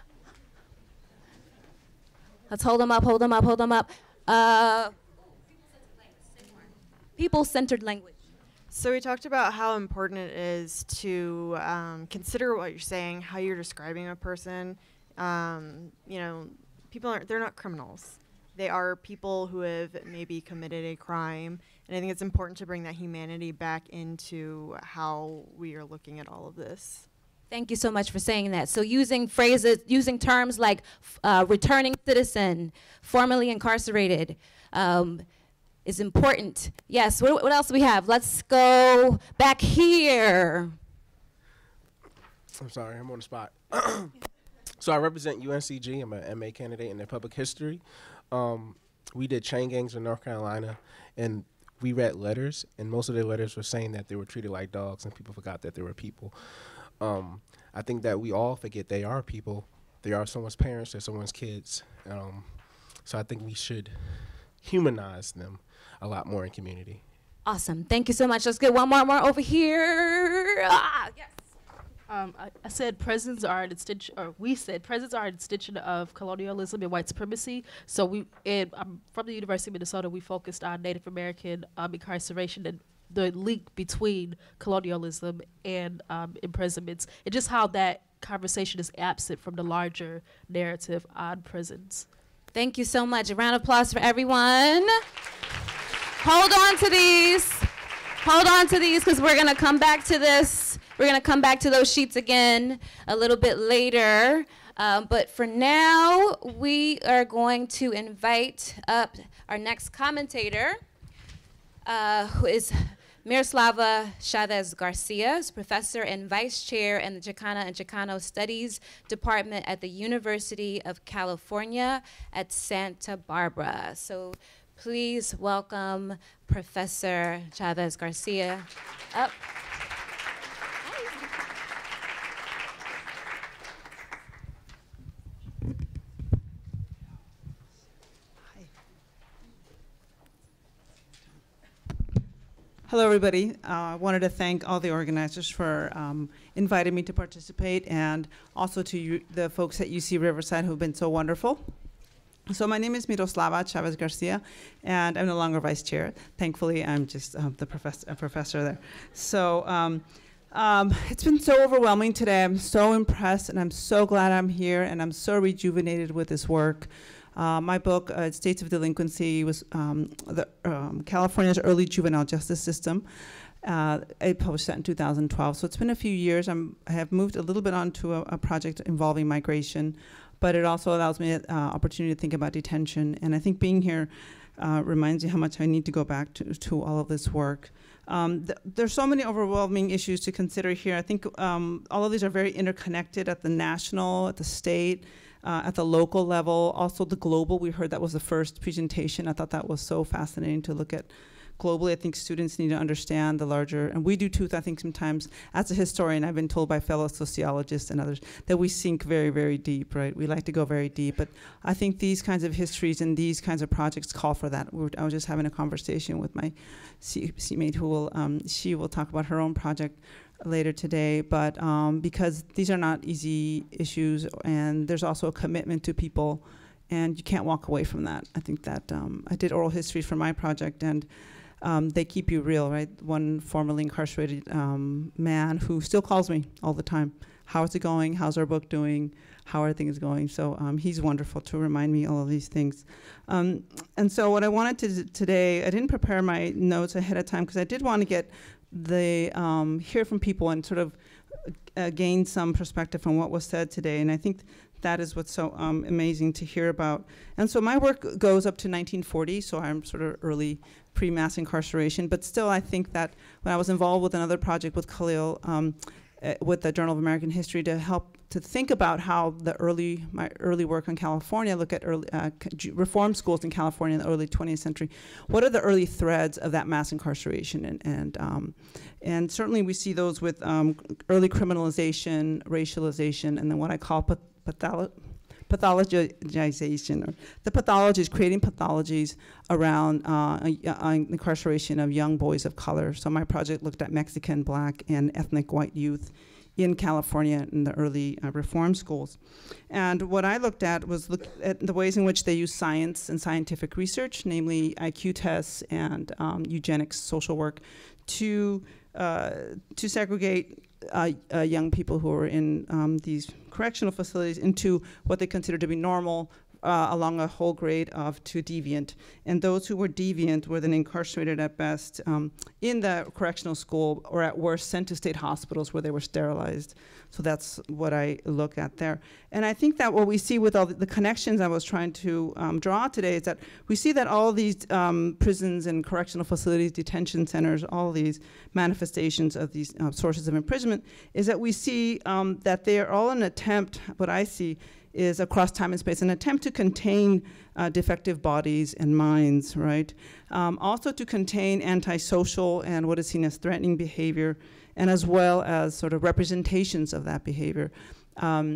Let's hold them up, hold them up, hold them up. Uh, people-centered language. So we talked about how important it is to um, consider what you're saying, how you're describing a person. Um, you know, people aren't, they're not criminals. They are people who have maybe committed a crime, and I think it's important to bring that humanity back into how we are looking at all of this. Thank you so much for saying that. So using phrases, using terms like uh, returning citizen, formerly incarcerated, um, is important. Yes, what, what else do we have? Let's go back here. I'm sorry, I'm on the spot. So I represent U N C G. I'm an M A candidate in their public history. Um, we did chain gangs in North Carolina, and we read letters, and most of their letters were saying that they were treated like dogs, and people forgot that they were people. Um, I think that we all forget they are people. They are someone's parents, they're someone's kids. Um, so I think we should humanize them a lot more in community. Awesome. Thank you so much. Let's get one more more over here. Ah, yes. Um, I, I said prisons are an extension, or we said prisons are an extension of colonialism and white supremacy. So we, and I'm from the University of Minnesota, we focused on Native American um, incarceration and the link between colonialism and um, imprisonments, and just how that conversation is absent from the larger narrative on prisons. Thank you so much. A round of applause for everyone. Hold on to these. Hold on to these, because we're going to come back to this. We're going to come back to those sheets again a little bit later. Um, but for now, we are going to invite up our next commentator, uh, who is Miroslava Chavez-Garcia, is professor and vice chair in the Chicana and Chicano Studies Department at the University of California at Santa Barbara. So please welcome Professor Chavez-Garcia up. Hello, everybody. Uh, I wanted to thank all the organizers for um, inviting me to participate, and also to you, the folks at U C Riverside who've been so wonderful. So my name is Miroslava Chavez-Garcia, and I'm no longer vice chair. Thankfully, I'm just um, the professor, a professor there. So um, um, it's been so overwhelming today. I'm so impressed, and I'm so glad I'm here, and I'm so rejuvenated with this work. Uh, my book, uh, States of Delinquency, was um, the, um, California's Early Juvenile Justice System. Uh, I published that in two thousand twelve. So it's been a few years. I'm, I have moved a little bit onto a, a project involving migration, but it also allows me an uh, opportunity to think about detention. And I think being here uh, reminds me how much I need to go back to, to all of this work. Um, th there's so many overwhelming issues to consider here. I think um, all of these are very interconnected at the national, at the state, Uh, at the local level, also the global. We heard that was the first presentation. I thought that was so fascinating to look at globally. I think students need to understand the larger, and we do too, I think sometimes, as a historian, I've been told by fellow sociologists and others, that we sink very, very deep, right? We like to go very deep, but I think these kinds of histories and these kinds of projects call for that. We were, I was just having a conversation with my seatmate who will, um, she will talk about her own project later today, but um, because these are not easy issues, and there's also a commitment to people, and you can't walk away from that. I think that um, I did oral histories for my project, and um, they keep you real, right? One formerly incarcerated um, man who still calls me all the time. How's it going? How's our book doing? How are things going? So um, he's wonderful to remind me all of these things. Um, and so what I wanted to do today, I didn't prepare my notes ahead of time because I did want to get the um, hear from people and sort of uh, gain some perspective from what was said today. And I think that is what's so um, amazing to hear about. And so my work goes up to nineteen forty, so I'm sort of early pre-mass incarceration. But still, I think that when I was involved with another project with Khalil, um, uh, with the Journal of American History, to help to think about how the early, my early work in California, look at early uh, reform schools in California in the early twentieth century. What are the early threads of that mass incarceration? And and, um, and certainly we see those with um, early criminalization, racialization, and then what I call path patholo pathologization. Or the pathologies, creating pathologies around uh, uh, incarceration of young boys of color. So my project looked at Mexican, Black, and ethnic white youth in California in the early uh, reform schools. And what I looked at was look at the ways in which they use science and scientific research, namely I Q tests and um, eugenics social work, to, uh, to segregate uh, uh, young people who are in um, these correctional facilities into what they consider to be normal, Uh, along a whole grade of to deviant. And those who were deviant were then incarcerated at best um, in the correctional school, or at worst sent to state hospitals where they were sterilized. So that's what I look at there. And I think that what we see with all the, the connections I was trying to um, draw today is that we see that all these um, prisons and correctional facilities, detention centers, all these manifestations of these uh, sources of imprisonment, is that we see um, that they are all an attempt, what I see, is across time and space, an attempt to contain uh, defective bodies and minds, right? Um, also to contain antisocial and what is seen as threatening behavior, and as well as sort of representations of that behavior. Um,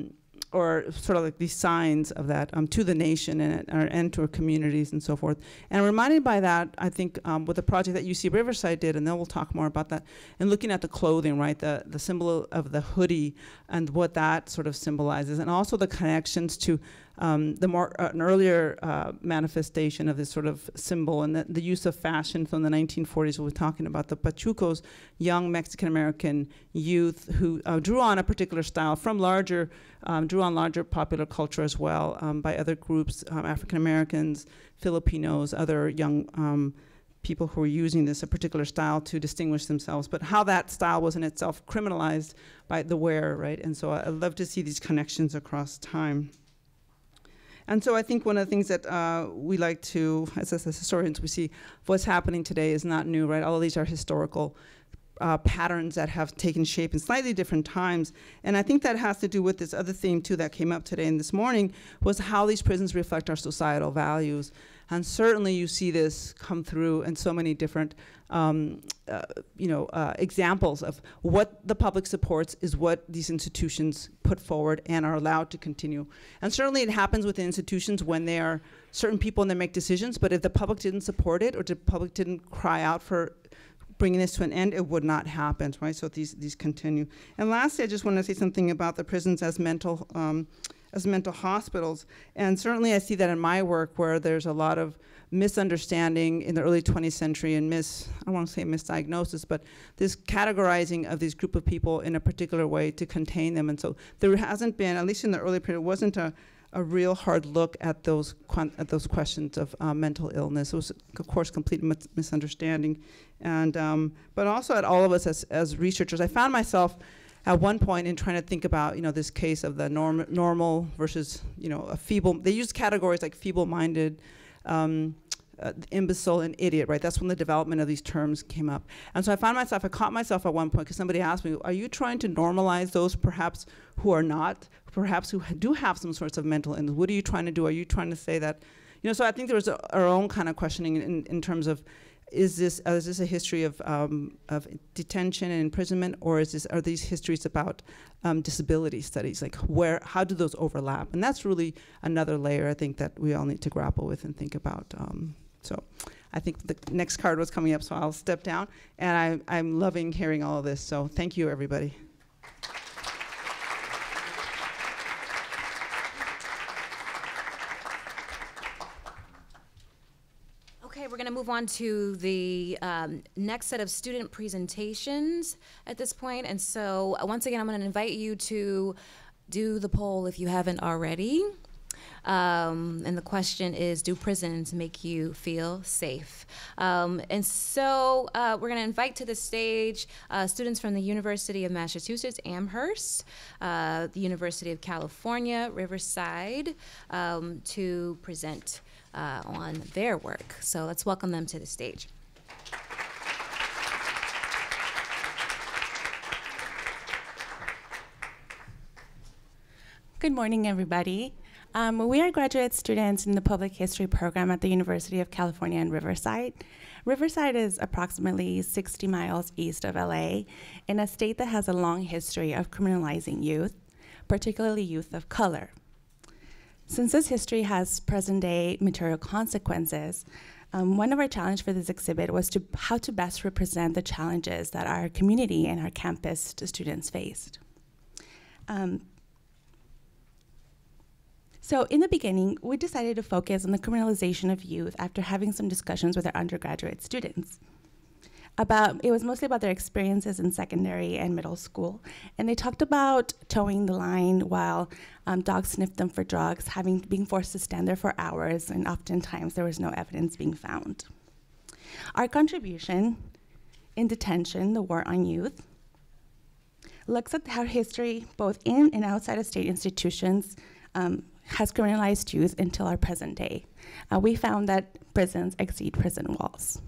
or sort of like these signs of that um, to the nation and, and to our communities and so forth. And reminded by that, I think um, with the project that U C Riverside did, and then we'll talk more about that, and looking at the clothing, right, the, the symbol of the hoodie and what that sort of symbolizes, and also the connections to um, the more uh, an earlier uh, manifestation of this sort of symbol, and the, the use of fashion from the nineteen forties. We're talking about the Pachucos, young Mexican-American youth who uh, drew on a particular style from larger, um, drew on larger popular culture as well um, by other groups, um, African-Americans, Filipinos, other young um, people who were using this, a particular style to distinguish themselves, but how that style was in itself criminalized by the wearer, right? And so I, I love to see these connections across time. And so I think one of the things that uh, we like to, as, as historians, we see what's happening today is not new, right? All of these are historical uh, patterns that have taken shape in slightly different times. And I think that has to do with this other theme, too, that came up today and this morning, was how these prisons reflect our societal values. And certainly you see this come through in so many different um, uh, you know, uh, examples of what the public supports is what these institutions put forward and are allowed to continue. And certainly it happens within institutions when there are certain people and they make decisions, but if the public didn't support it or the public didn't cry out for bringing this to an end, it would not happen, right? So these, these continue. And lastly, I just want to say something about the prisons as mental um, as mental hospitals. And certainly I see that in my work where there's a lot of misunderstanding in the early twentieth century and mis, I don't want to say misdiagnosis, but this categorizing of these group of people in a particular way to contain them. And so there hasn't been, at least in the early period, wasn't a, a real hard look at those at those questions of uh, mental illness. It was, of course, complete mis misunderstanding. And, um, but also at all of us as, as researchers, I found myself at one point in trying to think about, you know, this case of the norm normal versus, you know, a feeble, they use categories like feeble-minded, um, uh, imbecile, and idiot, right? That's when the development of these terms came up. And so I found myself, I caught myself at one point because somebody asked me, are you trying to normalize those perhaps who are not, perhaps who do have some sorts of mental illness? What are you trying to do? Are you trying to say that, you know, so I think there was a, our own kind of questioning in, in terms of, Is this, uh, is this a history of, um, of detention and imprisonment, or is this, are these histories about um, disability studies? Like where, how do those overlap? And that's really another layer I think that we all need to grapple with and think about. Um, so I think the next card was coming up, so I'll step down. And I, I'm loving hearing all of this, so thank you, everybody. Okay, we're going to move on to the um, next set of student presentations at this point. And so uh, once again, I'm going to invite you to do the poll if you haven't already. Um, and the question is, do prisons make you feel safe? Um, and so uh, we're going to invite to the stage uh, students from the University of Massachusetts, Amherst, uh, the University of California, Riverside, um, to present Uh, on their work. So let's welcome them to the stage. Good morning, everybody. Um, we are graduate students in the public history program at the University of California in Riverside. Riverside is approximately sixty miles east of L A, in a state that has a long history of criminalizing youth, particularly youth of color. Since this history has present-day material consequences, um, one of our challenges for this exhibit was to how to best represent the challenges that our community and our campus students faced. Um, so in the beginning, we decided to focus on the criminalization of youth after having some discussions with our undergraduate students. About, it was mostly about their experiences in secondary and middle school. And they talked about towing the line while um, dogs sniffed them for drugs, having being forced to stand there for hours, and oftentimes there was no evidence being found. Our contribution in Detention, the War on Youth, looks at how history, both in and outside of state institutions, um, has criminalized youth until our present day. Uh, we found that prisons exceed prison walls.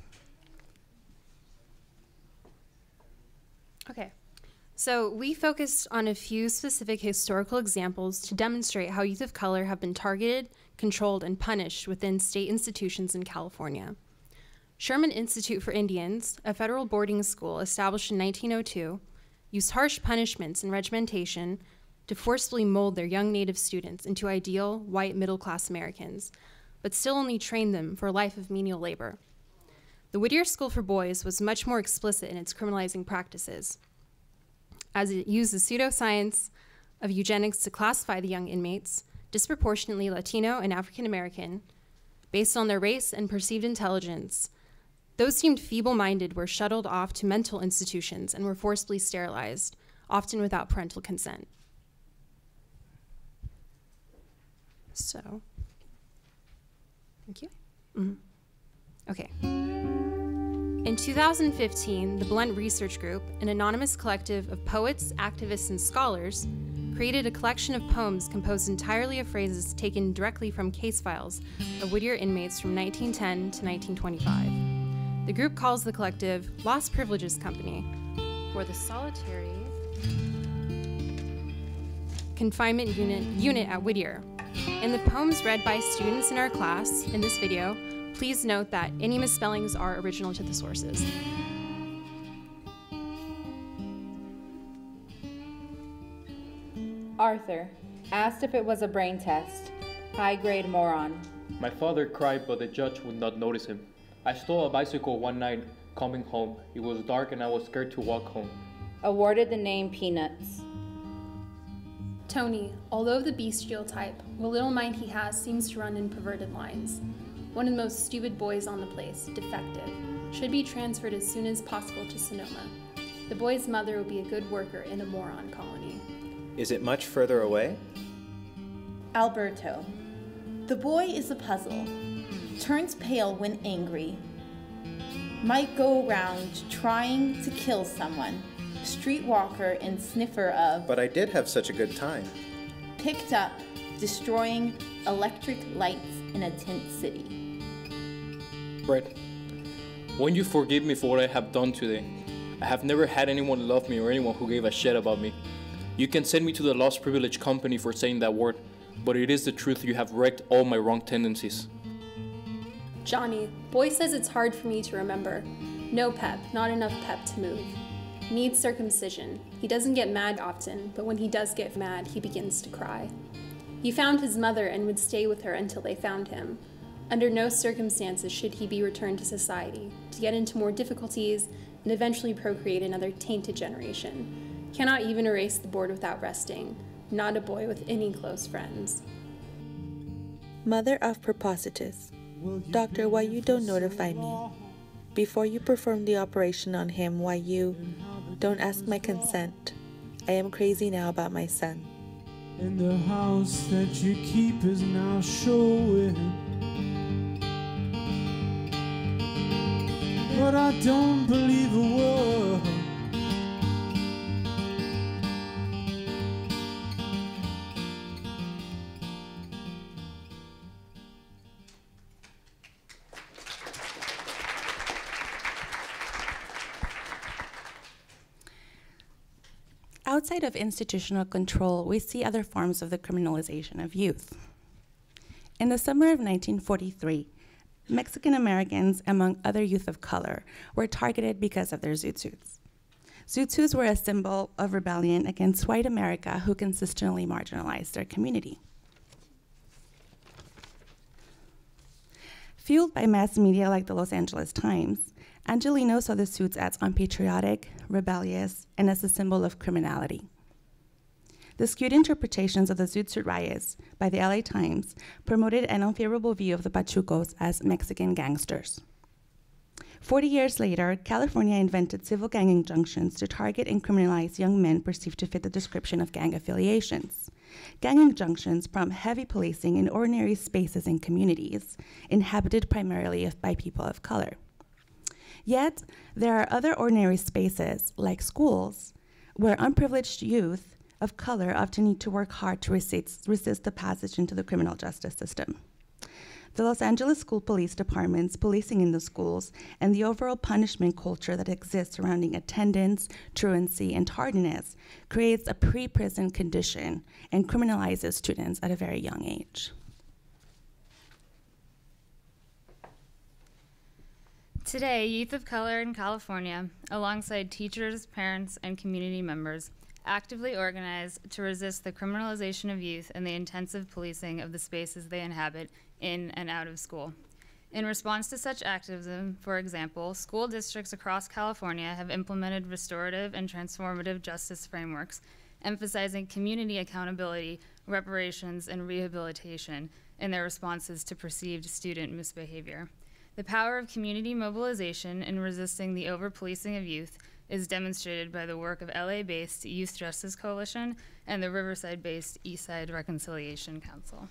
Okay, so we focused on a few specific historical examples to demonstrate how youth of color have been targeted, controlled, and punished within state institutions in California. Sherman Institute for Indians, a federal boarding school established in nineteen oh two, used harsh punishments and regimentation to forcibly mold their young Native students into ideal white middle-class Americans, but still only train them for a life of menial labor. The Whittier School for Boys was much more explicit in its criminalizing practices, as it used the pseudoscience of eugenics to classify the young inmates, disproportionately Latino and African American, based on their race and perceived intelligence. Those deemed feeble-minded were shuttled off to mental institutions and were forcibly sterilized, often without parental consent. So, thank you. Mm-hmm. Okay. In two thousand fifteen, the Blunt Research Group, an anonymous collective of poets, activists, and scholars, created a collection of poems composed entirely of phrases taken directly from case files of Whittier inmates from nineteen ten to nineteen twenty-five. The group calls the collective Lost Privileges Company for the solitary confinement unit, unit at Whittier. In the poems read by students in our class in this video, please note that any misspellings are original to the sources. Arthur, asked if it was a brain test. High-grade moron. My father cried, but the judge would not notice him. I stole a bicycle one night coming home. It was dark and I was scared to walk home. Awarded the name Peanuts. Tony, although of the bestial type, the little mind he has seems to run in perverted lines. One of the most stupid boys on the place, defective, should be transferred as soon as possible to Sonoma. The boy's mother will be a good worker in a moron colony. Is it much further away? Alberto. The boy is a puzzle. Turns pale when angry. Might go around trying to kill someone. Streetwalker and sniffer of. But I did have such a good time. Picked up, destroying electric lights in a tent city. Brett, won't you forgive me for what I have done today? I have never had anyone love me or anyone who gave a shit about me. You can send me to the Lost Privilege Company for saying that word, but it is the truth. You have wrecked all my wrong tendencies. Johnny, boy says it's hard for me to remember. No pep, not enough pep to move. Needs circumcision. He doesn't get mad often, but when he does get mad, he begins to cry. He found his mother and would stay with her until they found him. Under no circumstances should he be returned to society, to get into more difficulties and eventually procreate another tainted generation. Cannot even erase the board without resting. Not a boy with any close friends. Mother of Prepositus. Doctor, why you don't notify me? Before you perform the operation on him, why you don't ask my consent? I am crazy now about my son. And the house that you keep is now showing. But I don't believe a word. Outside of institutional control, we see other forms of the criminalization of youth. In the summer of nineteen forty-three, Mexican Americans, among other youth of color, were targeted because of their zoot suits. Zoot suits were a symbol of rebellion against white America, who consistently marginalized their community. Fueled by mass media like the Los Angeles Times, Angelino saw the suits as unpatriotic, rebellious, and as a symbol of criminality. The skewed interpretations of the Zoot Suit riots by the L A Times promoted an unfavorable view of the Pachucos as Mexican gangsters. Forty years later, California invented civil gang injunctions to target and criminalize young men perceived to fit the description of gang affiliations. Gang injunctions prompt heavy policing in ordinary spaces and communities, inhabited primarily by people of color. Yet, there are other ordinary spaces, like schools, where unprivileged youth of color often need to work hard to resist, resist the passage into the criminal justice system. The Los Angeles School Police Department's policing in the schools and the overall punishment culture that exists surrounding attendance, truancy, and tardiness creates a pre-prison condition and criminalizes students at a very young age. Today, youth of color in California, alongside teachers, parents, and community members, actively organize to resist the criminalization of youth and the intensive policing of the spaces they inhabit in and out of school. In response to such activism, for example, school districts across California have implemented restorative and transformative justice frameworks, emphasizing community accountability, reparations, and rehabilitation in their responses to perceived student misbehavior. The power of community mobilization in resisting the over-policing of youth is demonstrated by the work of L A-based Youth Justice Coalition and the Riverside-based Eastside Reconciliation Council.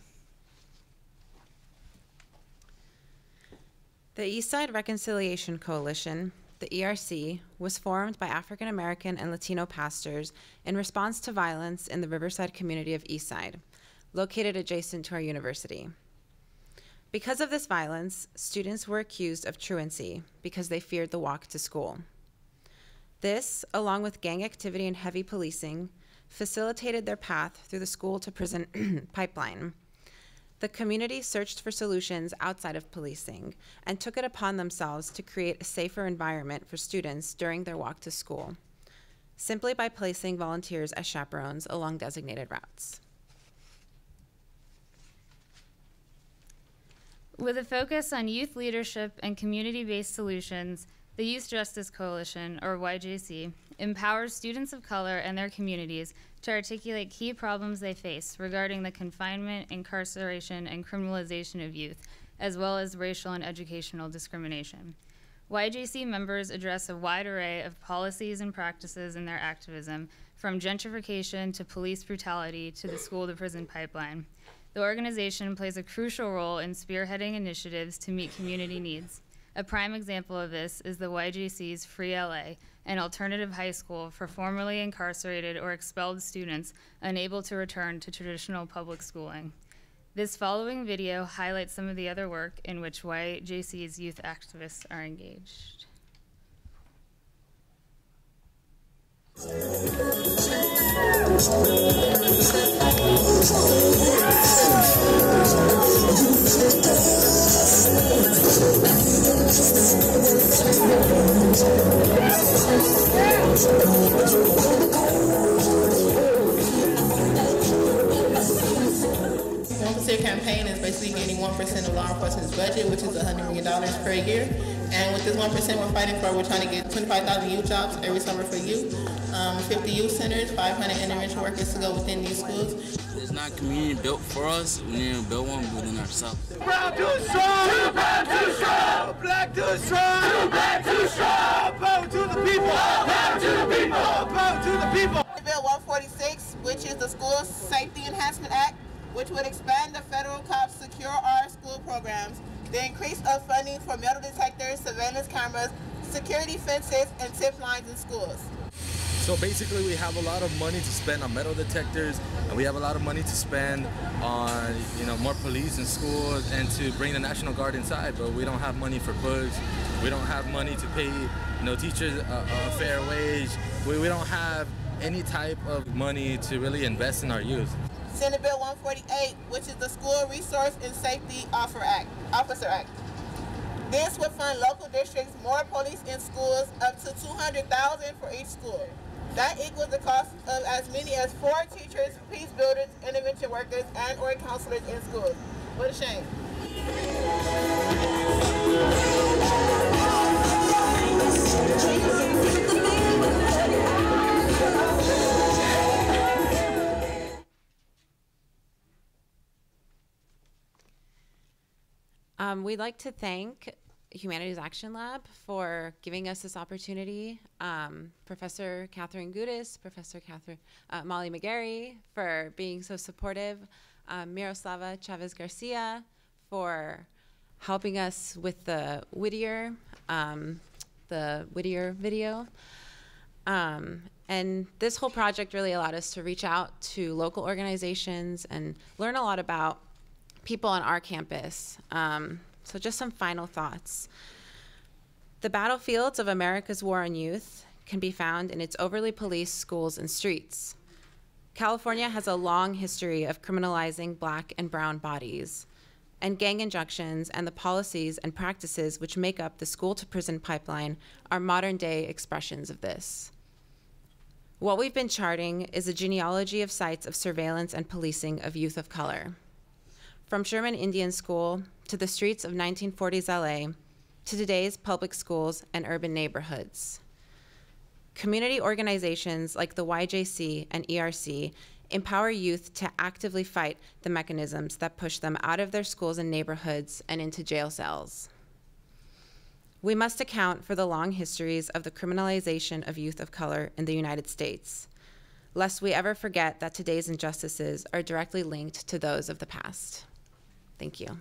The Eastside Reconciliation Coalition, the E R C, was formed by African American and Latino pastors in response to violence in the Riverside community of Eastside, located adjacent to our university. Because of this violence, students were accused of truancy because they feared the walk to school. This, along with gang activity and heavy policing, facilitated their path through the school-to-prison pipeline. The community searched for solutions outside of policing and took it upon themselves to create a safer environment for students during their walk to school, simply by placing volunteers as chaperones along designated routes. With a focus on youth leadership and community-based solutions, the Youth Justice Coalition, or Y J C, empowers students of color and their communities to articulate key problems they face regarding the confinement, incarceration, and criminalization of youth, as well as racial and educational discrimination. Y J C members address a wide array of policies and practices in their activism, from gentrification to police brutality to the school-to-prison pipeline. The organization plays a crucial role in spearheading initiatives to meet community needs. A prime example of this is the Y J C's Free L A, an alternative high school for formerly incarcerated or expelled students unable to return to traditional public schooling. This following video highlights some of the other work in which Y J C's youth activists are engaged. one percent campaign is basically getting one percent of law enforcement's budget, which is one hundred million dollars per year. And with this one percent we're fighting for, we're trying to get twenty-five thousand youth jobs every summer for youth, um, fifty youth centers, five hundred intervention workers to go within these schools. It's not community built for us, we need to build one within ourselves. Brown too strong, too brown too strong, black too strong, too black too strong, power to the people, power to the people, power to the people. Bill one forty-six, which is the School Safety Enhancement Act, which would expand the federal cops' secure our school programs, the increase of funding for metal detectors, surveillance cameras, security fences, and tip lines in schools. So basically we have a lot of money to spend on metal detectors, and we have a lot of money to spend on, you know, more police in schools and to bring the National Guard inside, but we don't have money for books. We don't have money to pay, you know, teachers a, a fair wage. We, we don't have any type of money to really invest in our youth. Senate Bill one forty-eight, which is the School Resource and Safety Officer Act. Officer Act. This would fund local districts more police in schools, up to two hundred thousand dollars for each school. That equals the cost of as many as four teachers, peace builders, intervention workers, and or counselors in schools. What a shame. Um, we'd like to thank Humanities Action Lab for giving us this opportunity. Um, Professor Catherine Gudis, Professor Catherine, uh, Molly McGarry for being so supportive, um, Miroslava Chavez-Garcia for helping us with the Whittier, um, the Whittier video. Um, and this whole project really allowed us to reach out to local organizations and learn a lot about people on our campus. Um, so just some final thoughts. The battlefields of America's war on youth can be found in its overly policed schools and streets. California has a long history of criminalizing black and brown bodies. and gang injunctions and the policies and practices which make up the school-to-prison pipeline are modern-day expressions of this. What we've been charting is a genealogy of sites of surveillance and policing of youth of color. From Sherman Indian School to the streets of nineteen forties L A to today's public schools and urban neighborhoods. Community organizations like the Y J C and E R C empower youth to actively fight the mechanisms that push them out of their schools and neighborhoods and into jail cells. We must account for the long histories of the criminalization of youth of color in the United States, lest we ever forget that today's injustices are directly linked to those of the past. Thank you.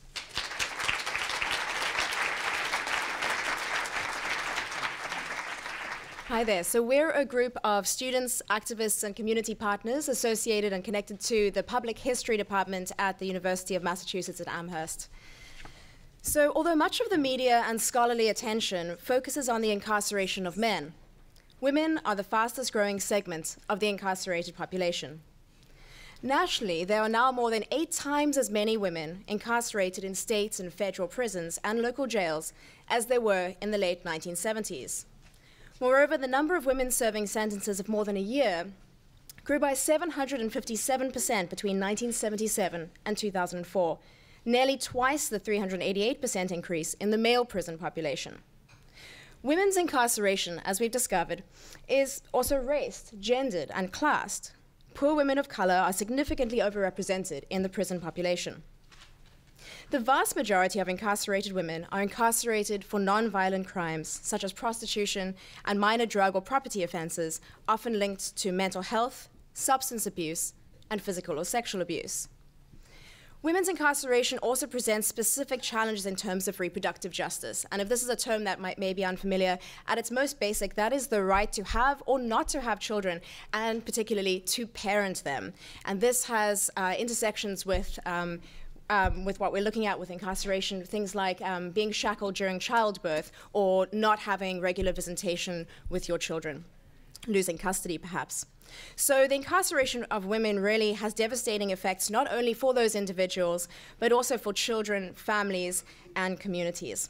Hi there. So we're a group of students, activists, and community partners associated and connected to the Public History Department at the University of Massachusetts at Amherst. So although much of the media and scholarly attention focuses on the incarceration of men, women are the fastest growing segment of the incarcerated population. Nationally, there are now more than eight times as many women incarcerated in state and federal prisons and local jails as there were in the late nineteen seventies. Moreover, the number of women serving sentences of more than a year grew by seven hundred fifty-seven percent between nineteen seventy-seven and two thousand four, nearly twice the three hundred eighty-eight percent increase in the male prison population. Women's incarceration, as we've discovered, is also raced, gendered, and classed. Poor women of color are significantly overrepresented in the prison population. The vast majority of incarcerated women are incarcerated for non-violent crimes, such as prostitution and minor drug or property offenses, often linked to mental health, substance abuse, and physical or sexual abuse. Women's incarceration also presents specific challenges in terms of reproductive justice. And if this is a term that might may be unfamiliar, at its most basic, that is the right to have or not to have children, and particularly to parent them. And this has uh, intersections with um, Um, with what we're looking at with incarceration, things like um, being shackled during childbirth or not having regular visitation with your children, losing custody perhaps. So the incarceration of women really has devastating effects not only for those individuals, but also for children, families, and communities.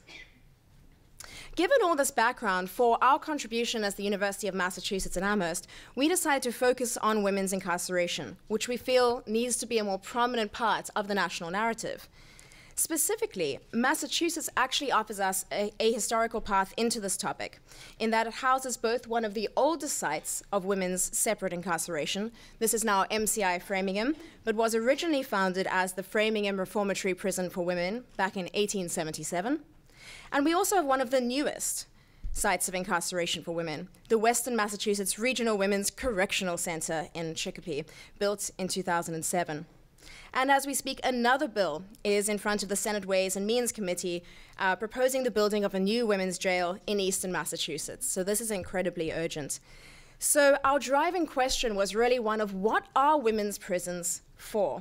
Given all this background, for our contribution as the University of Massachusetts at Amherst, we decided to focus on women's incarceration, which we feel needs to be a more prominent part of the national narrative. Specifically, Massachusetts actually offers us a, a historical path into this topic, in that it houses both one of the oldest sites of women's separate incarceration. This is now M C I Framingham, but was originally founded as the Framingham Reformatory Prison for Women back in eighteen seventy-seven. And we also have one of the newest sites of incarceration for women, the Western Massachusetts Regional Women's Correctional Center in Chicopee, built in two thousand seven. And as we speak, another bill is in front of the Senate Ways and Means Committee uh, proposing the building of a new women's jail in eastern Massachusetts. So this is incredibly urgent. So our driving question was really one of what are women's prisons for?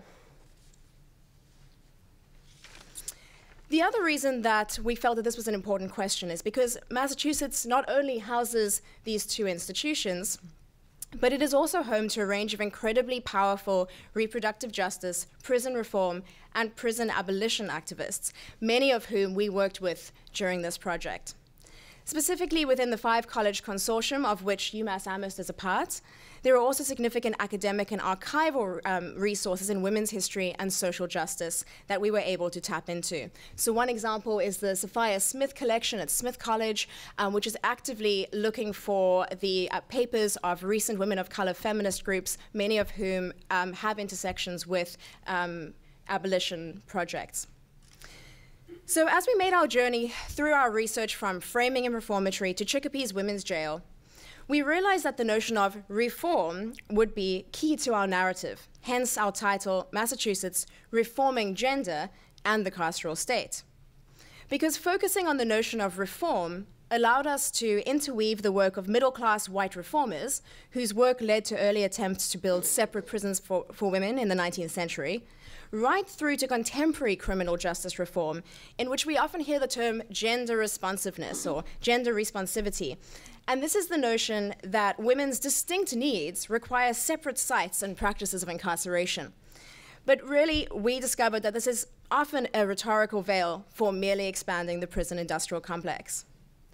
The other reason that we felt that this was an important question is because Massachusetts not only houses these two institutions, but it is also home to a range of incredibly powerful reproductive justice, prison reform, and prison abolition activists, many of whom we worked with during this project. Specifically within the Five College Consortium, of which UMass Amherst is a part, there are also significant academic and archival um, resources in women's history and social justice that we were able to tap into. So one example is the Sophia Smith collection at Smith College, um, which is actively looking for the uh, papers of recent women of color feminist groups, many of whom um, have intersections with um, abolition projects. So as we made our journey through our research from Framingham Reformatory to Chicopee's Women's Jail, we realized that the notion of reform would be key to our narrative, hence our title, Massachusetts, Reforming Gender and the Carceral State. Because focusing on the notion of reform allowed us to interweave the work of middle-class white reformers, whose work led to early attempts to build separate prisons for, for women in the nineteenth century, right through to contemporary criminal justice reform, in which we often hear the term gender responsiveness or gender responsivity. And this is the notion that women's distinct needs require separate sites and practices of incarceration. But really, we discovered that this is often a rhetorical veil for merely expanding the prison industrial complex.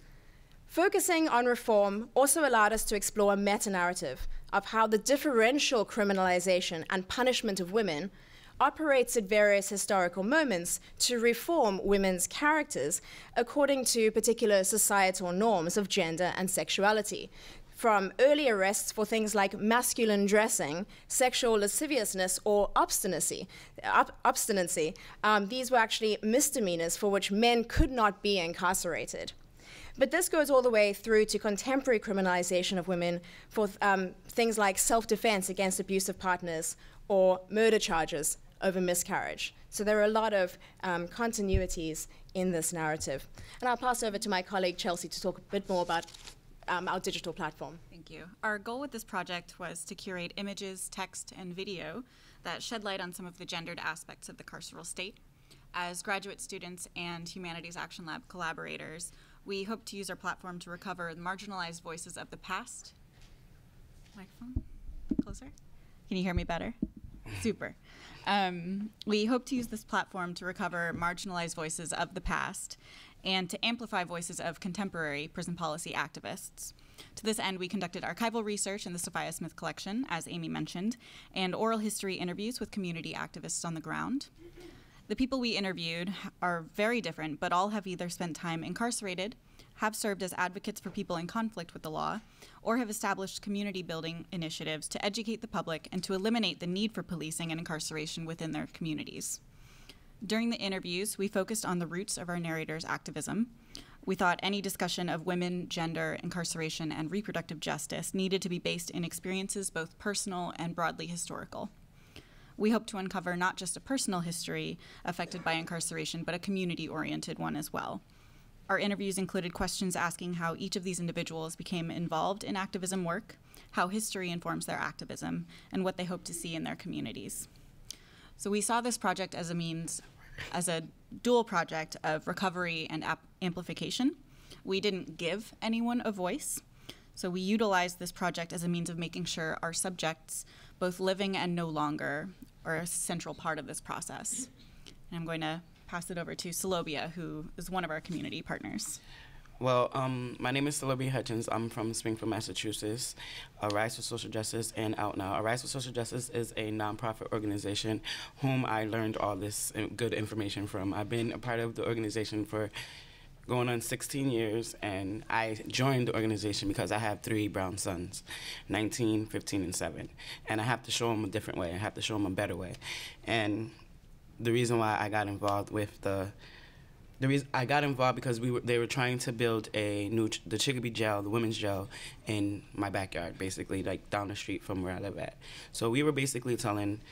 Focusing on reform also allowed us to explore a meta-narrative of how the differential criminalization and punishment of women operates at various historical moments to reform women's characters according to particular societal norms of gender and sexuality. From early arrests for things like masculine dressing, sexual lasciviousness, or obstinacy, ob obstinacy, um, these were actually misdemeanors for which men could not be incarcerated. But this goes all the way through to contemporary criminalization of women for um, things like self-defense against abusive partners or murder charges over miscarriage. So there are a lot of um, continuities in this narrative. And I'll pass over to my colleague Chelsea to talk a bit more about um, our digital platform. Thank you. Our goal with this project was to curate images, text, and video that shed light on some of the gendered aspects of the carceral state. As graduate students and Humanities Action Lab collaborators, we hope to use our platform to recover the marginalized voices of the past. Microphone closer? Can you hear me better? Super. Um, we hope to use this platform to recover marginalized voices of the past and to amplify voices of contemporary prison policy activists. To this end, we conducted archival research in the Sophia Smith collection, as Amy mentioned, and oral history interviews with community activists on the ground. The people we interviewed are very different, but all have either spent time incarcerated, have served as advocates for people in conflict with the law, or have established community building initiatives to educate the public and to eliminate the need for policing and incarceration within their communities. During the interviews, we focused on the roots of our narrators' activism. We thought any discussion of women, gender, incarceration, and reproductive justice needed to be based in experiences both personal and broadly historical. We hope to uncover not just a personal history affected by incarceration, but a community-oriented one as well. Our interviews included questions asking how each of these individuals became involved in activism work, how history informs their activism, and what they hope to see in their communities. So we saw this project as a means, as a dual project of recovery and amplification. We didn't give anyone a voice, so we utilized this project as a means of making sure our subjects, both living and no longer, are a central part of this process. And I'm going to pass it over to Salobia, who is one of our community partners. Well, um, my name is Salobia Hutchins. I'm from Springfield, Massachusetts. Arise for Social Justice and Out Now. Arise for Social Justice is a nonprofit organization whom I learned all this good information from. I've been a part of the organization for going on sixteen years, and I joined the organization because I have three brown sons, nineteen, fifteen, and seven. And I have to show them a different way. I have to show them a better way. And the reason why I got involved with the, the reason I got involved because we were, they were trying to build a new, the Chicopee jail, the women's jail, in my backyard, basically, like down the street from where I live at. So we were basically telling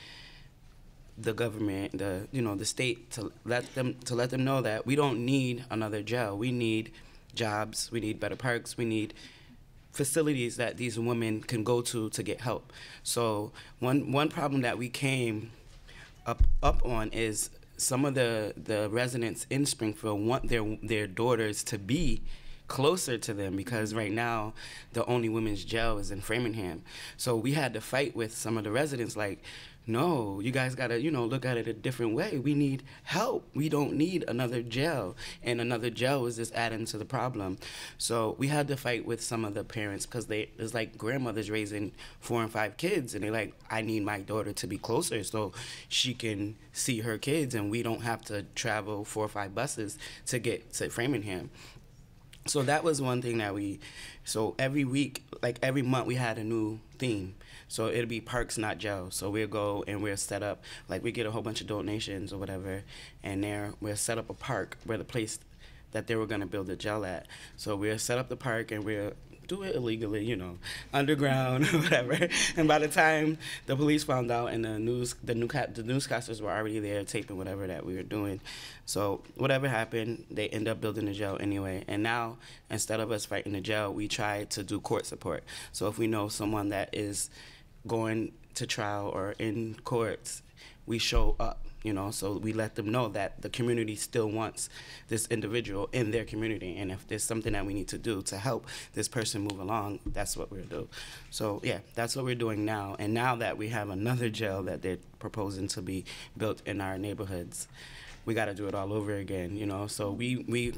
the government, the you know the state, to let them to let them know that we don't need another jail. We need jobs. We need better parks. We need facilities that these women can go to to get help. So one one problem that we came up up on is some of the the residents in Springfield want their their daughters to be closer to them, because right now the only women's jail is in Framingham. So we had to fight with some of the residents, like, no, you guys gotta, you know, look at it a different way. We need help. We don't need another jail, and another jail is just adding to the problem. So we had to fight with some of the parents, because they, it's like grandmothers raising four and five kids, and they're like, I need my daughter to be closer so she can see her kids, and we don't have to travel four or five buses to get to Framingham. So that was one thing that we, so every week, like every month, we had a new theme. So it'll be parks, not jails. So we'll go and we'll set up, like we get a whole bunch of donations or whatever, and there we'll set up a park where the place that they were gonna build a jail at. So we'll set up the park and we'll do it illegally, you know, underground, whatever. And by the time the police found out and the news, the new the newscasters were already there taping whatever that we were doing. So whatever happened, they end up building the jail anyway. And now, instead of us fighting the jail, we try to do court support. So if we know someone that is going to trial or in courts, we show up, you know, so we let them know that the community still wants this individual in their community, and if there's something that we need to do to help this person move along, that's what we'll do. So yeah, that's what we're doing now. And now that we have another jail that they're proposing to be built in our neighborhoods, we got to do it all over again, you know. So we we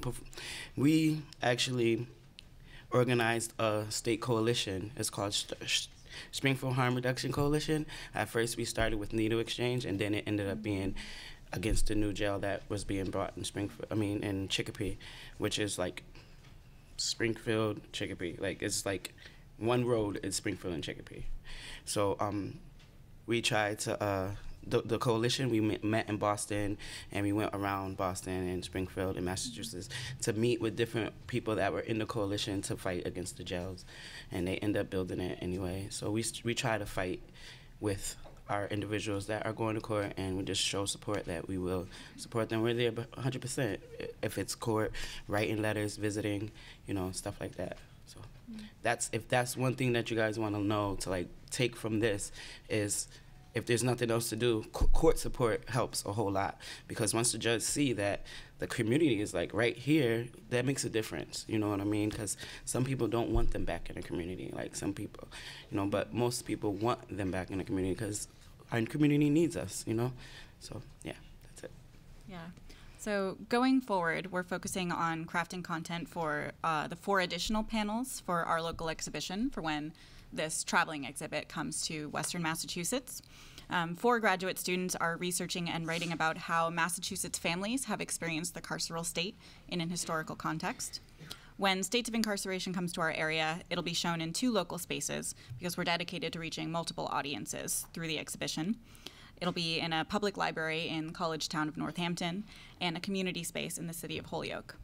we actually organized a state coalition. It's called St Springfield Harm Reduction Coalition. At first we started with needle exchange, and then it ended up being against the new jail that was being brought in Springfield, I mean in Chicopee, which is like Springfield, Chicopee. Like it's like one road is Springfield and Chicopee. So um, we tried to, uh, the, the coalition, we met, met in Boston, and we went around Boston and Springfield and Massachusetts to meet with different people that were in the coalition to fight against the jails, and they end up building it anyway. So we, we try to fight with our individuals that are going to court, and we just show support that we will support them. We're there one hundred percent. If it's court, writing letters, visiting, you know, stuff like that. So mm-hmm. that's, if that's one thing that you guys want to know, to like take from this, is if there's nothing else to do, court support helps a whole lot, because once the judge see that the community is like right here, that makes a difference, you know what I mean? Because some people don't want them back in the community, like some people, you know, but most people want them back in the community because our community needs us, you know? So yeah, that's it. Yeah. So going forward, we're focusing on crafting content for uh, the four additional panels for our local exhibition for when this traveling exhibit comes to Western Massachusetts. Um, four graduate students are researching and writing about how Massachusetts families have experienced the carceral state in an historical context. When States of Incarceration comes to our area, it'll be shown in two local spaces because we're dedicated to reaching multiple audiences through the exhibition. It'll be in a public library in the college town of Northampton and a community space in the city of Holyoke.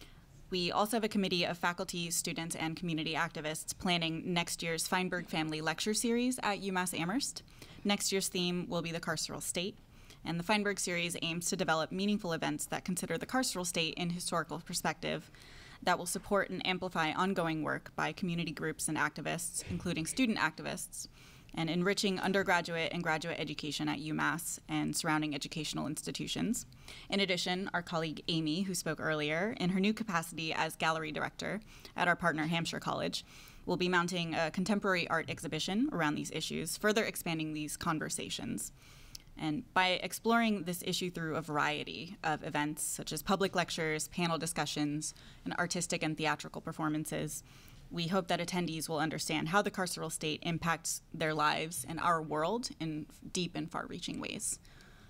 We also have a committee of faculty, students, and community activists planning next year's Feinberg Family Lecture Series at UMass Amherst. Next year's theme will be the carceral state, and the Feinberg series aims to develop meaningful events that consider the carceral state in historical perspective that will support and amplify ongoing work by community groups and activists, including student activists, and enriching undergraduate and graduate education at UMass and surrounding educational institutions. In addition, our colleague Amy, who spoke earlier, in her new capacity as gallery director at our partner Hampshire College, will be mounting a contemporary art exhibition around these issues, further expanding these conversations. And by exploring this issue through a variety of events, such as public lectures, panel discussions, and artistic and theatrical performances, we hope that attendees will understand how the carceral state impacts their lives and our world in deep and far-reaching ways.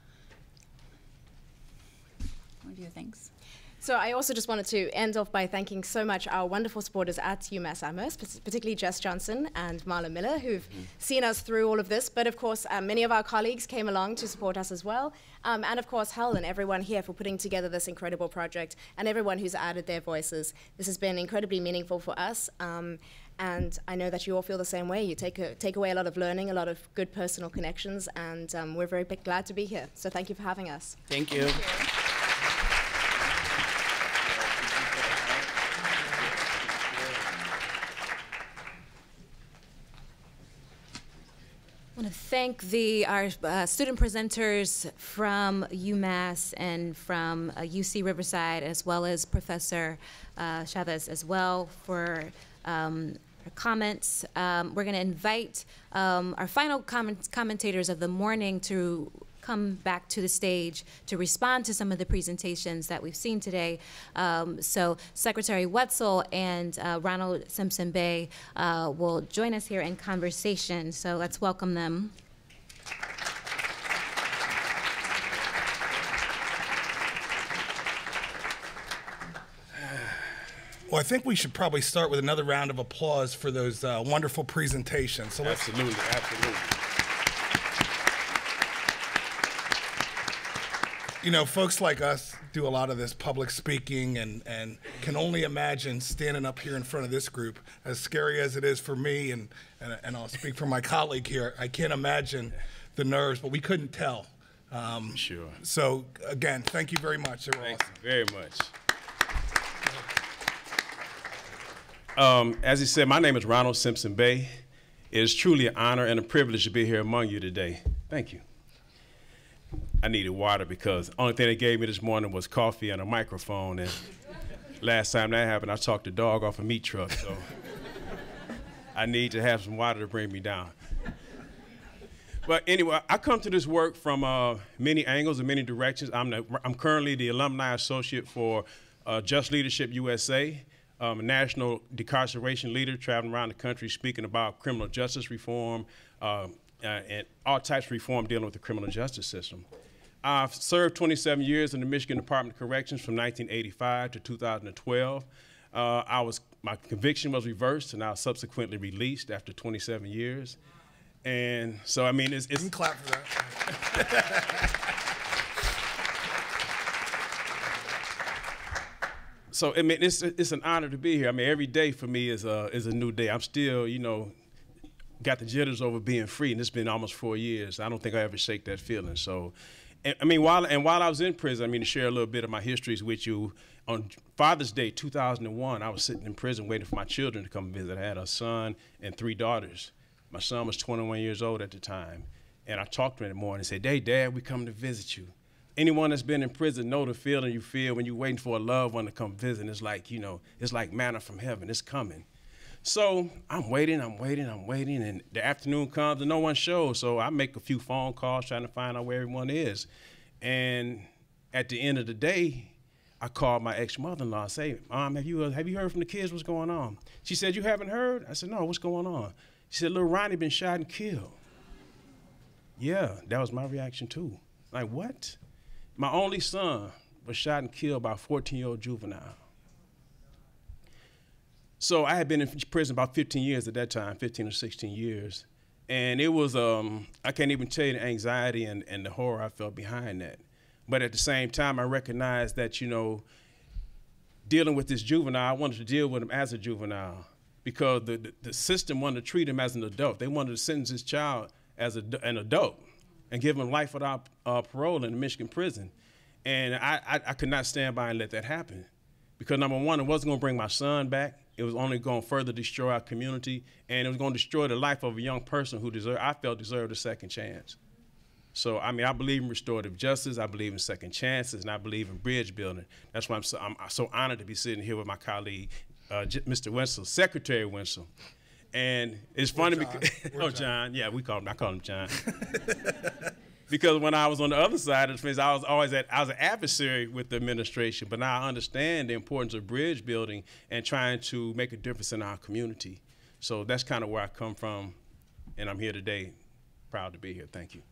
What do you think? So I also just wanted to end off by thanking so much our wonderful supporters at UMass Amherst, particularly Jess Johnson and Marla Miller, who've mm. seen us through all of this. But of course, um, many of our colleagues came along to support us as well. Um, and of course, Helen and everyone here for putting together this incredible project, and everyone who's added their voices. This has been incredibly meaningful for us. Um, and I know that you all feel the same way. You take, a, take away a lot of learning, a lot of good personal connections, and um, we're very glad to be here. So thank you for having us. Thank you. Thank you. I want to thank the, our uh, student presenters from UMass and from uh, U C Riverside, as well as Professor uh, Chavez as well for um, her comments. Um, we're going to invite um, our final comment commentators of the morning to come back to the stage to respond to some of the presentations that we've seen today. Um, so Secretary Wetzel and uh, Ronald Simpson-Bey uh, will join us here in conversation. So let's welcome them. Well, I think we should probably start with another round of applause for those uh, wonderful presentations. So absolutely, absolutely. You know, folks like us do a lot of this public speaking, and, and can only imagine standing up here in front of this group, as scary as it is for me, and, and, and I'll speak for my colleague here. I can't imagine the nerves, but we couldn't tell. Um, sure. So, again, thank you very much. Thank awesome. you very much. Um, as he said, my name is Ronald Simpson-Bey. It is truly an honor and a privilege to be here among you today. Thank you. I needed water because the only thing they gave me this morning was coffee and a microphone. And last time that happened, I talked the dog off a meat truck. So I need to have some water to bring me down. But anyway, I come to this work from uh, many angles and many directions. I'm, the, I'm currently the alumni associate for uh, Just Leadership U S A. I'm a national decarceration leader traveling around the country speaking about criminal justice reform uh, uh, and all types of reform dealing with the criminal justice system. I've served twenty-seven years in the Michigan Department of Corrections from nineteen eighty-five to two thousand twelve. Uh, I was, my conviction was reversed and I was subsequently released after twenty-seven years. And so, I mean, it's... it's you can clap for that. So, I mean, it's, it's an honor to be here. I mean, every day for me is a, is a new day. I'm still, you know, got the jitters over being free, and it's been almost four years. I don't think I ever shake that feeling. So, and, I mean, while, and while I was in prison, I mean, to share a little bit of my histories with you, on Father's Day two thousand one, I was sitting in prison waiting for my children to come visit. I had a son and three daughters. My son was twenty-one years old at the time. And I talked to him in the morning and said, "Hey, Dad, we come to visit you." Anyone that's been in prison know the feeling you feel when you're waiting for a loved one to come visit. It's like, you know, it's like manna from heaven. It's coming. So I'm waiting, I'm waiting, I'm waiting, and the afternoon comes and no one shows. So I make a few phone calls trying to find out where everyone is. And at the end of the day, I called my ex-mother-in-law and say, "Mom, have you, uh, have you heard from the kids what's going on?" She said, "You haven't heard?" I said, "No, what's going on?" She said, "Little Ronnie been shot and killed." Yeah, that was my reaction too. Like, what? My only son was shot and killed by a fourteen-year-old juvenile. So I had been in prison about fifteen years at that time, fifteen or sixteen years. And it was, um, I can't even tell you the anxiety and, and the horror I felt behind that. But at the same time, I recognized that, you know, dealing with this juvenile, I wanted to deal with him as a juvenile because the, the, the system wanted to treat him as an adult. They wanted to sentence this child as a, an adult and give him life without uh, parole in a Michigan prison. And I, I, I could not stand by and let that happen. Because number one, it wasn't gonna bring my son back. It was only gonna further destroy our community, and it was gonna destroy the life of a young person who deserved, I felt deserved a second chance. So, I mean, I believe in restorative justice, I believe in second chances, and I believe in bridge building. That's why I'm so, I'm so honored to be sitting here with my colleague, uh, Mister Wetzel, Secretary Wetzel. And it's funny because, oh, John. John, yeah, we call him, I call him John. Because when I was on the other side of the fence, I was always at, I was an adversary with the administration, but now I understand the importance of bridge building and trying to make a difference in our community. So that's kind of where I come from, and I'm here today. Proud to be here, thank you.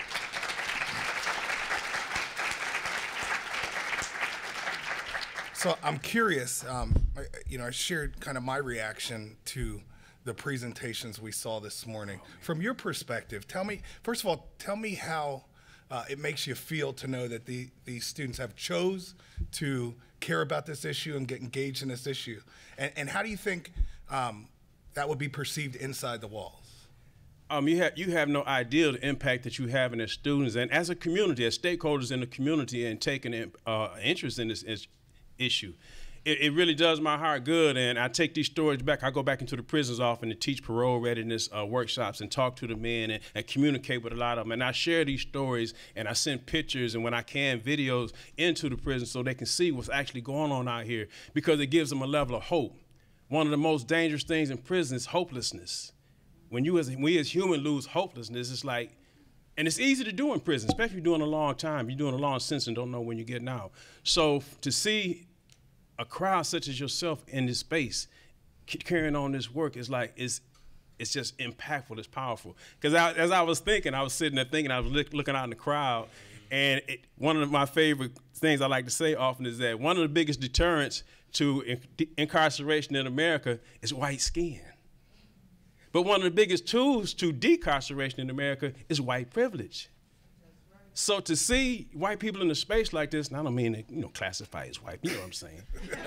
So I'm curious, um, I, you know, I shared kind of my reaction to the presentations we saw this morning. From your perspective, tell me, first of all, tell me how uh, it makes you feel to know that the, these students have chose to care about this issue and get engaged in this issue. And, and how do you think um, that would be perceived inside the walls? Um, you have you have no idea the impact that you have in as students and as a community, as stakeholders in the community, and taking an uh, interest in this is, issue. It, it really does my heart good, and I take these stories back. I go back into the prisons often to teach parole readiness uh, workshops and talk to the men and, and communicate with a lot of them. And I share these stories, and I send pictures and when I can, videos into the prison so they can see what's actually going on out here, because it gives them a level of hope. One of the most dangerous things in prison is hopelessness. When you as we as humans lose hopelessness, it's like, and it's easy to do in prison, especially if you're doing a long time. You're doing a long sentence and don't know when you're getting out. So to see a crowd such as yourself in this space carrying on this work is like, it's, it's just impactful, it's powerful. Because as I was thinking, I was sitting there thinking, I was look, looking out in the crowd, and it, one of my favorite things I like to say often is that one of the biggest deterrents to in, incarceration in America is white skin. But one of the biggest tools to decarceration in America is white privilege. So to see white people in a space like this, and I don't mean to, you know, classify as white, you know what I'm saying.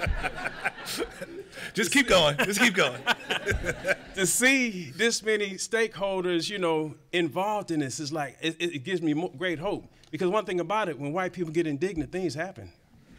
Just keep going, just keep going. To see this many stakeholders, you know, involved in this is like, it, it gives me more, great hope. Because one thing about it, when white people get indignant, things happen.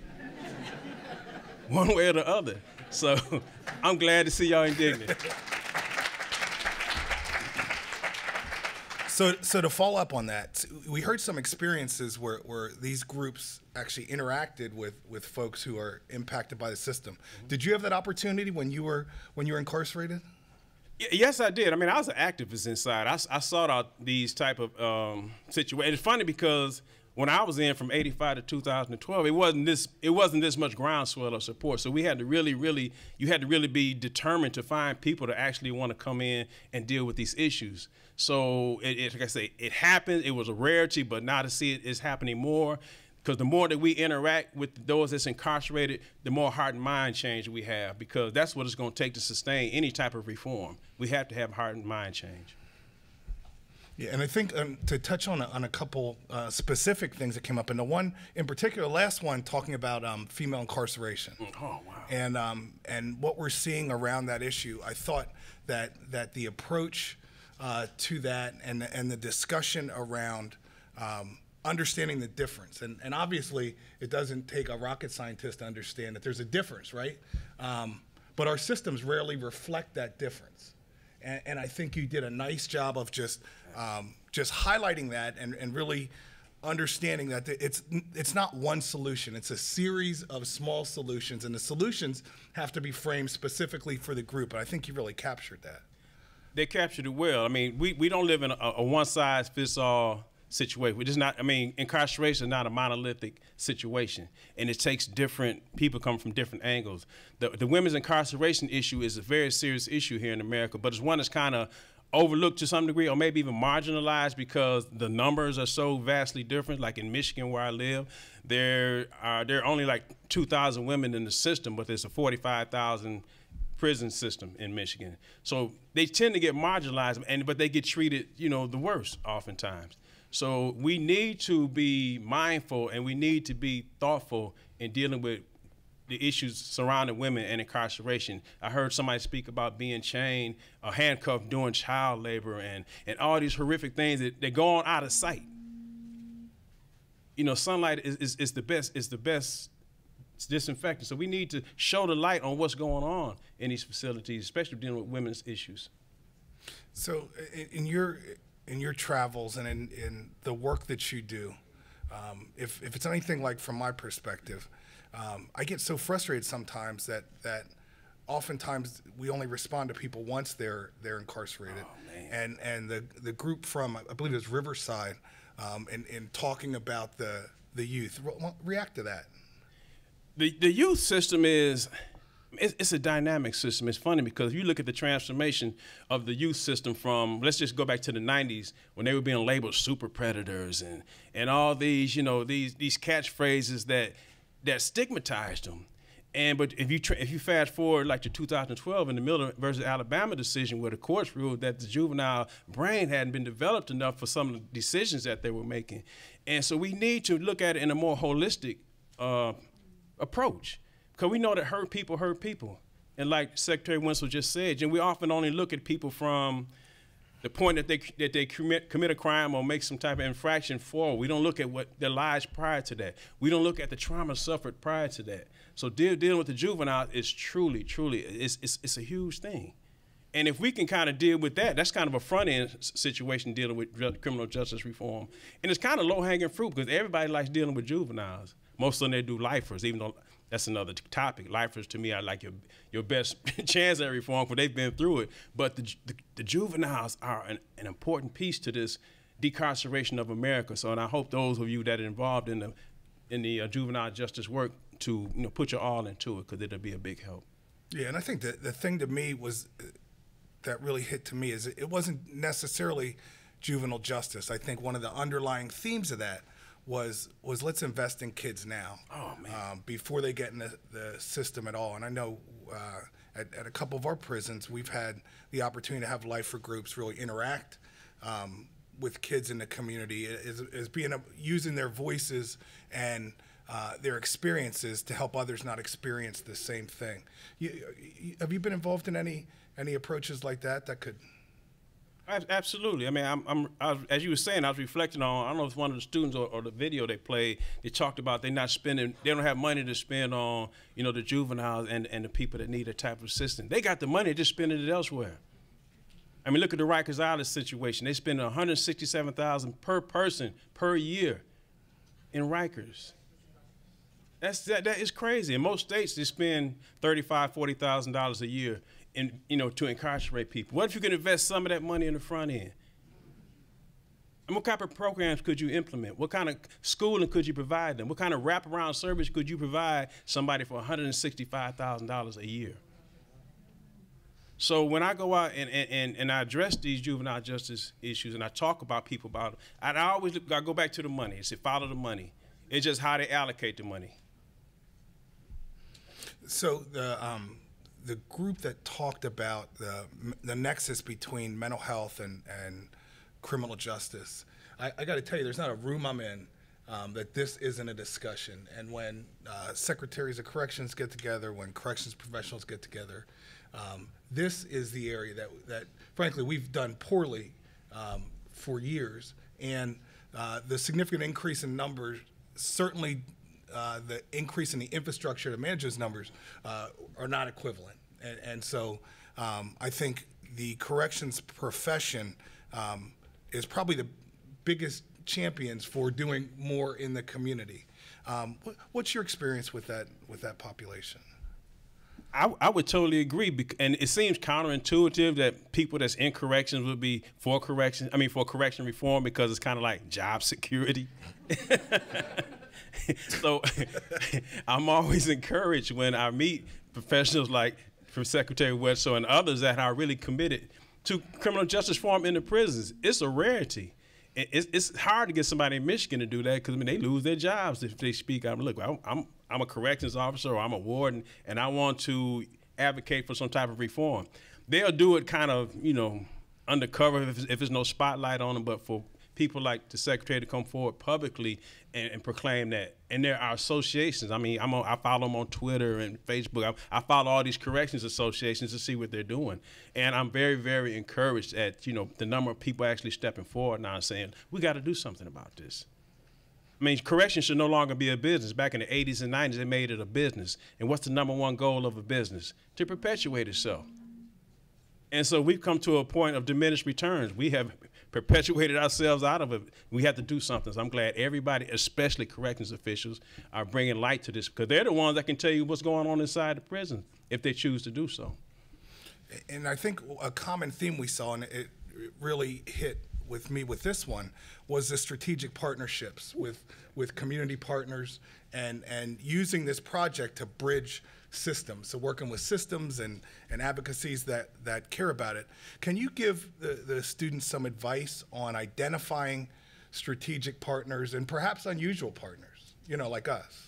One way or the other. So I'm glad to see y'all indignant. So, so to follow up on that, we heard some experiences where, where these groups actually interacted with, with folks who are impacted by the system. Mm-hmm. Did you have that opportunity when you were when you were incarcerated? Y yes, I did. I mean, I was an activist inside. I, I sought out these type of um, situations. It's funny because when I was in from eighty-five to two thousand twelve, it wasn't this it wasn't this much groundswell of support. So we had to really, really, you had to really be determined to find people to actually want to come in and deal with these issues. So it, it, like I say, it happened. It was a rarity, but now to see it is happening more, because the more that we interact with those that's incarcerated, the more heart and mind change we have, because that's what it's going to take to sustain any type of reform. We have to have heart and mind change. Yeah, and I think um, to touch on a, on a couple uh, specific things that came up, and the one in particular, the last one, talking about um, female incarceration. Oh, wow. And, um, and what we're seeing around that issue, I thought that, that the approach uh, to that and, and the discussion around um, understanding the difference, and, and obviously it doesn't take a rocket scientist to understand that there's a difference, right? Um, but our systems rarely reflect that difference. And, and I think you did a nice job of just um, just highlighting that and, and really understanding that it's it's not one solution. It's a series of small solutions, and the solutions have to be framed specifically for the group. And I think you really captured that. They captured it well. I mean, we, we don't live in a, a one-size-fits-all situation. We just not. I mean, incarceration is not a monolithic situation, and it takes different people come from different angles. The the women's incarceration issue is a very serious issue here in America, but it's one that's kind of overlooked to some degree, or maybe even marginalized, because the numbers are so vastly different. Like in Michigan, where I live, there are there are only like two thousand women in the system, but there's a forty-five thousand prison system in Michigan. So they tend to get marginalized, and but they get treated, you know, the worst oftentimes. So we need to be mindful, and we need to be thoughtful in dealing with the issues surrounding women and incarceration. I heard somebody speak about being chained or handcuffed, doing child labor, and, and all these horrific things that they go on out of sight. You know, sunlight is, is, is the best, is the best disinfectant. So we need to show the light on what's going on in these facilities, especially dealing with women's issues. So in, in your in your travels and in, in the work that you do, um, if, if it's anything like from my perspective, um, I get so frustrated sometimes that that oftentimes we only respond to people once they're they're incarcerated. Oh, and and the the group from, I believe it was Riverside, um, and, and talking about the the youth. Re react to that. The the youth system is. It's, it's a dynamic system. It's funny because if you look at the transformation of the youth system from, let's just go back to the nineties when they were being labeled super predators and, and all these, you know, these these catchphrases that that stigmatized them. And but if you tra if you fast forward like to two thousand twelve in the Miller versus Alabama decision, where the courts ruled that the juvenile brain hadn't been developed enough for some of the decisions that they were making, and so we need to look at it in a more holistic uh, approach. Because we know that hurt people hurt people. And like Secretary Wetzel just said, and we often only look at people from the point that they that they commit, commit a crime or make some type of infraction forward. We don't look at what their lives prior to that. We don't look at the trauma suffered prior to that. So deal, dealing with the juvenile is truly, truly, it's, it's, it's a huge thing. And if we can kind of deal with that, that's kind of a front-end situation dealing with criminal justice reform. And it's kind of low-hanging fruit because everybody likes dealing with juveniles. Most of them, they do lifers, even though that's another topic. Lifers, to me, are like your your best chance at reform because they've been through it. But the, the, the juveniles are an, an important piece to this decarceration of America. So, and I hope those of you that are involved in the in the uh, juvenile justice work to you know put your all into it, because it'll be a big help. Yeah, and I think that the thing to me was that really hit to me is it wasn't necessarily juvenile justice. I think one of the underlying themes of that was was let's invest in kids now, oh, man. Um, before they get in the, the system at all. And I know uh, at, at a couple of our prisons, we've had the opportunity to have lifer groups really interact um, with kids in the community, as, as being a, using their voices and uh, their experiences to help others not experience the same thing. You, you, have you been involved in any any approaches like that that could? Absolutely. I mean, I'm, I'm, I was, as you were saying, I was reflecting on, I don't know if it's one of the students or, or the video they played, they talked about they're not spending, they don't have money to spend on, you know, the juveniles and, and the people that need a type of assistance. They got the money, just spending it elsewhere. I mean, look at the Rikers Island situation. They spend one hundred sixty-seven thousand dollars per person per year in Rikers. That's, that, that is crazy. In most states, they spend thirty-five thousand dollars, forty thousand dollars a year in, you know, to incarcerate people. What if you could invest some of that money in the front end? And what type of programs could you implement? What kind of schooling could you provide them? What kind of wraparound service could you provide somebody for one hundred sixty-five thousand dollars a year? So when I go out and, and, and I address these juvenile justice issues and I talk about people about it, I always I go back to the money. It's follow the money. It's just how they allocate the money. So the um, the group that talked about the the nexus between mental health and and criminal justice, I, I got to tell you, there's not a room I'm in um, that this isn't a discussion. And when uh, secretaries of corrections get together, when corrections professionals get together, um, this is the area that that frankly we've done poorly um, for years. And uh, the significant increase in numbers certainly. Uh, the increase in the infrastructure to manage those numbers uh, are not equivalent. And, and so um, I think the corrections profession um, is probably the biggest champions for doing more in the community. Um, what, what's your experience with that, with that population? I, I would totally agree, and it seems counterintuitive that people that's in corrections would be for correction, I mean for correction reform, because it's kind of like job security. So I'm always encouraged when I meet professionals like from Secretary Wetzel and others that are really committed to criminal justice reform in the prisons. It's a rarity. It's, it's hard to get somebody in Michigan to do that because I mean they lose their jobs if they speak out. Look, I'm, I'm I'm a corrections officer or I'm a warden and I want to advocate for some type of reform. They'll do it kind of you know undercover if, if there's no spotlight on them, but for people like the secretary to come forward publicly and, and proclaim that. And there are associations. I mean, I'm on, I follow them on Twitter and Facebook. I, I follow all these corrections associations to see what they're doing. And I'm very, very encouraged at, you know, the number of people actually stepping forward now and saying, we got to do something about this. I mean, correction should no longer be a business. Back in the eighties and nineties, they made it a business. And what's the number one goal of a business? To perpetuate itself. And so we've come to a point of diminished returns. We have perpetuated ourselves out of it. We have to do something. So I'm glad everybody, especially corrections officials, are bringing light to this because they're the ones that can tell you what's going on inside the prison if they choose to do so. And I think a common theme we saw, and it really hit with me with this one, was the strategic partnerships with, with community partners and, and using this project to bridge systems, so working with systems and, and advocacies that, that care about it. Can you give the, the students some advice on identifying strategic partners and perhaps unusual partners, you know, like us?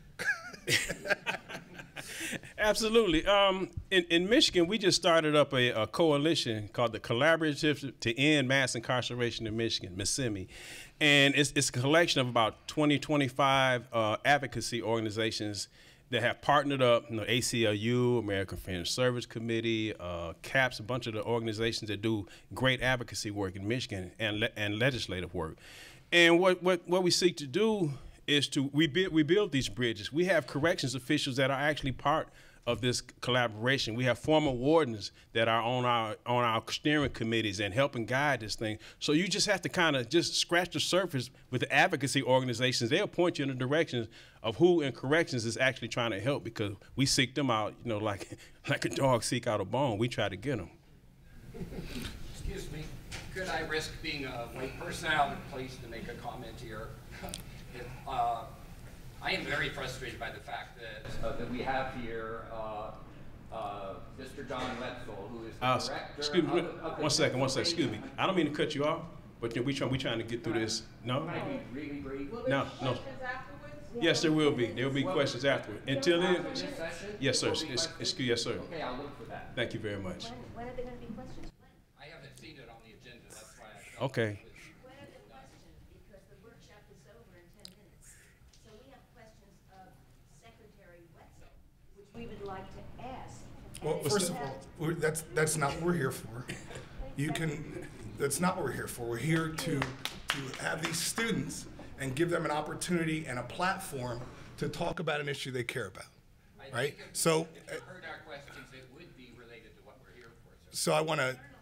Absolutely. Um, in, in Michigan, we just started up a, a coalition called the Collaborative to End Mass Incarceration in Michigan, M I S I M I. And it's, it's a collection of about twenty, twenty-five uh, advocacy organizations that have partnered up, you know, A C L U, American Friends Service Committee, uh, CAPS, a bunch of the organizations that do great advocacy work in Michigan and, le and legislative work. And what, what, what we seek to do is to, we build, we build these bridges. We have corrections officials that are actually part of this collaboration. We have former wardens that are on our on our steering committees and helping guide this thing. So you just have to kind of just scratch the surface with the advocacy organizations. They'll point you in the directions of who in corrections is actually trying to help because we seek them out, you know, like like a dog seek out a bone. We try to get them. Excuse me, could I risk being a white person out of place to make a comment here? if, uh, I am very frustrated by the fact that, uh, that we have here uh, uh, Mister John Wetzel, who is the uh, director excuse me, of the, of the one second, one second, excuse me. I don't mean to cut you off, but we try, we trying to get through this. No? Can I be really brief? No, no. Yes, there will be. There will be questions afterward. Until then, yes, sir. Excuse, yes, sir. Okay, I'll look for that. Thank you very much. When, when are there going to be questions? I haven't seen it on the agenda. That's why I okay. When are the questions? Because the workshop is over in ten minutes. So we have questions of Secretary Wetzel, which we would like to ask. Well, first of all, we're, that's that's not what we're here for. You can. That's not what we're here for. We're here to to have these students and give them an opportunity and a platform to talk about an issue they care about, I right? Think if, so, if you heard our questions, it would be related to what we're here for. So, so I want to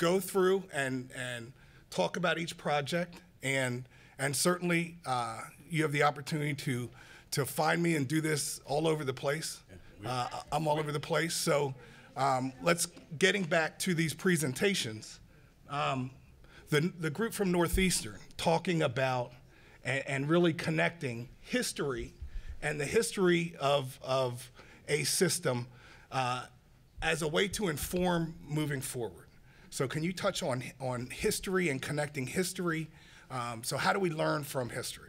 go through and, and talk about each project, and, and certainly uh, you have the opportunity to, to find me and do this all over the place. Uh, I'm all over the place, so um, let's, getting back to these presentations, um, the, the group from Northeastern talking about and, and really connecting history and the history of, of a system uh, as a way to inform moving forward. So can you touch on, on history and connecting history? Um, so how do we learn from history?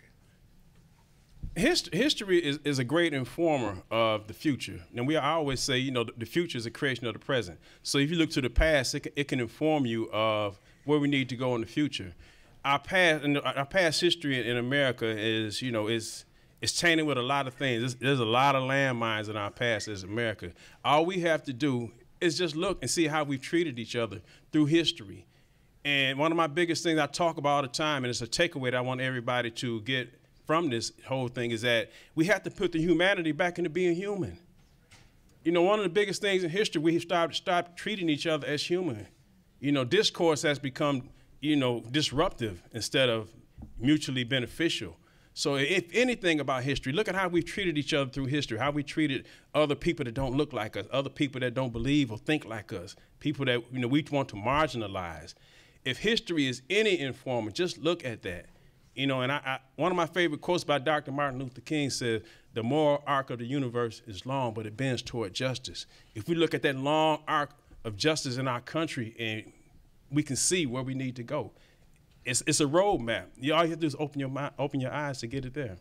Hist history is, is a great informer of the future. And we always say, you know, the, the future is a creation of the present. So if you look to the past, it can, it can inform you of where we need to go in the future. Our past, and our past history in America is, you know, is it's tainted with a lot of things. There's, there's a lot of landmines in our past as America. All we have to do is just look and see how we've treated each other through history. And one of my biggest things I talk about all the time, and it's a takeaway that I want everybody to get from this whole thing, is that we have to put the humanity back into being human. You know, one of the biggest things in history, we have started stopped treating each other as human. You know, discourse has become, you know, disruptive instead of mutually beneficial. So if anything about history, look at how we've treated each other through history, how we treated other people that don't look like us, other people that don't believe or think like us, people that, you know, we want to marginalize. If history is any informer, just look at that. You know, and I, I, one of my favorite quotes by Doctor Martin Luther King said, the moral arc of the universe is long, but it bends toward justice. If we look at that long arc of justice in our country, and we can see where we need to go. It's, it's a roadmap. You, all you have to do is open your mind, open your eyes to get it there.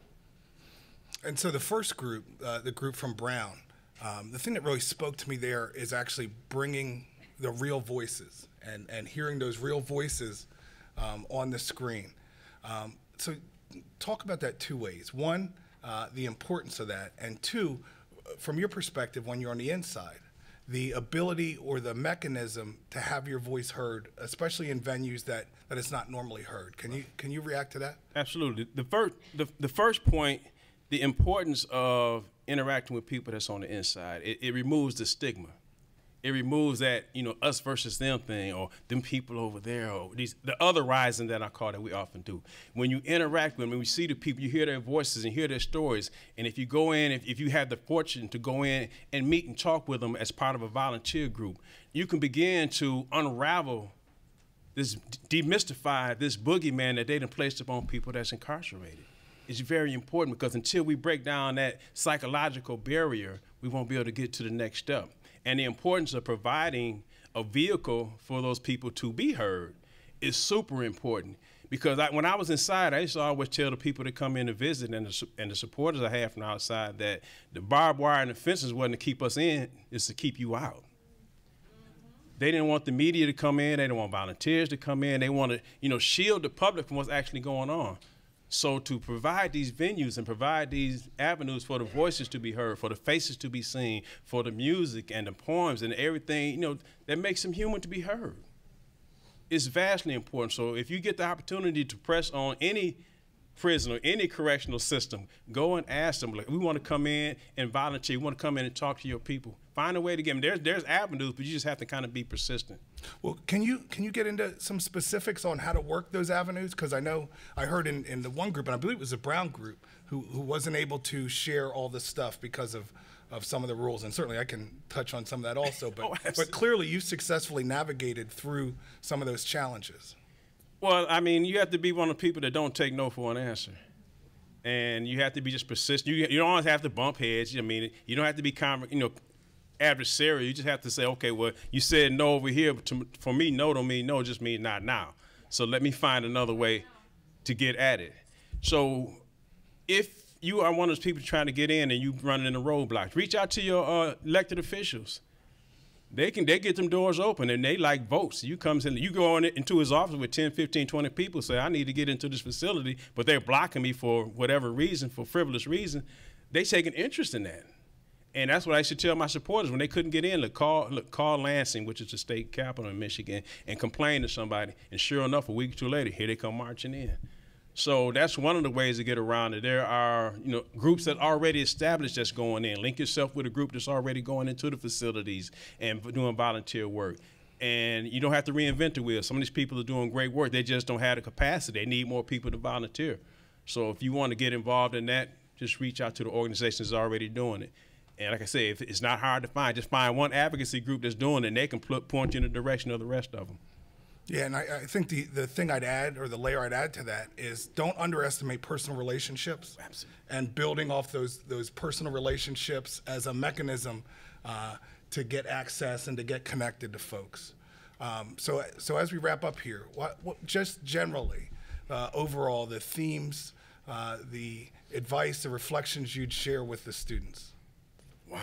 And so the first group, uh, the group from Brown, um, the thing that really spoke to me there is actually bringing the real voices and, and hearing those real voices um, on the screen. Um, so talk about that two ways. One, uh, the importance of that, and two, from your perspective when you're on the inside, the ability or the mechanism to have your voice heard, especially in venues that, that it's not normally heard. Can you, can you react to that? Absolutely. The first, the, the first point, the importance of interacting with people that's on the inside, it, it removes the stigma. It removes that, you know, us versus them thing, or them people over there, or these, the other rising that I call that we often do. When you interact with them, when we see the people, you hear their voices and hear their stories. And if you go in, if, if you have the fortune to go in and meet and talk with them as part of a volunteer group, you can begin to unravel this, demystify this boogeyman that they done placed upon people that's incarcerated. It's very important, because until we break down that psychological barrier, we won't be able to get to the next step. And the importance of providing a vehicle for those people to be heard is super important. Because I, when I was inside, I used to always tell the people that come in to visit and the, and the supporters I have from outside that the barbed wire and the fences wasn't to keep us in, it's to keep you out. They didn't want the media to come in. They didn't want volunteers to come in. They want to, you know, shield the public from what's actually going on. So to provide these venues and provide these avenues for the voices to be heard, for the faces to be seen, for the music and the poems and everything, you know, that makes them human to be heard, it's vastly important. So if you get the opportunity to press on any prison or any correctional system, go and ask them, like, we want to come in and volunteer. We want to come in and talk to your people. Find a way to get them. There's, there's avenues, but you just have to kind of be persistent. Well, can you can you get into some specifics on how to work those avenues? Because I know I heard in, in the one group, and I believe it was a Brown group, who, who wasn't able to share all this stuff because of, of some of the rules. And certainly I can touch on some of that also. But, oh, but clearly you successfully navigated through some of those challenges. Well, I mean, you have to be one of the people that don't take no for an answer. And you have to be just persistent. You, you don't always have to bump heads. I mean, you don't have to be, you know, adversarial. You just have to say, okay, well, you said no over here, but to, for me, no don't mean no, just means not now. So let me find another way to get at it. So if you are one of those people trying to get in and you running into roadblocks, reach out to your uh, elected officials. They can they get them doors open, and they like votes. You comes in, you go in, into his office with ten, fifteen, twenty people, say, I need to get into this facility, but they're blocking me for whatever reason, for frivolous reason. They take an interest in that. And that's what I should tell my supporters when they couldn't get in. Look, call, look, call Lansing, which is the state capital in Michigan, and complain to somebody. And sure enough, a week or two later, here they come marching in. So that's one of the ways to get around it. There are, you know, groups that are already established that's going in. Link yourself with a group that's already going into the facilities and doing volunteer work. And you don't have to reinvent the wheel. Some of these people are doing great work. They just don't have the capacity. They need more people to volunteer. So if you want to get involved in that, just reach out to the organizations that are already doing it. And like I say, if it's not hard to find, just find one advocacy group that's doing it, and they can point you in the direction of the rest of them. Yeah, and I, I think the, the thing I'd add, or the layer I'd add to that, is don't underestimate personal relationships. Absolutely. And building off those, those personal relationships as a mechanism uh, to get access and to get connected to folks. Um, so, so as we wrap up here, what, what just generally, uh, overall, the themes, uh, the advice, the reflections you'd share with the students? Wow.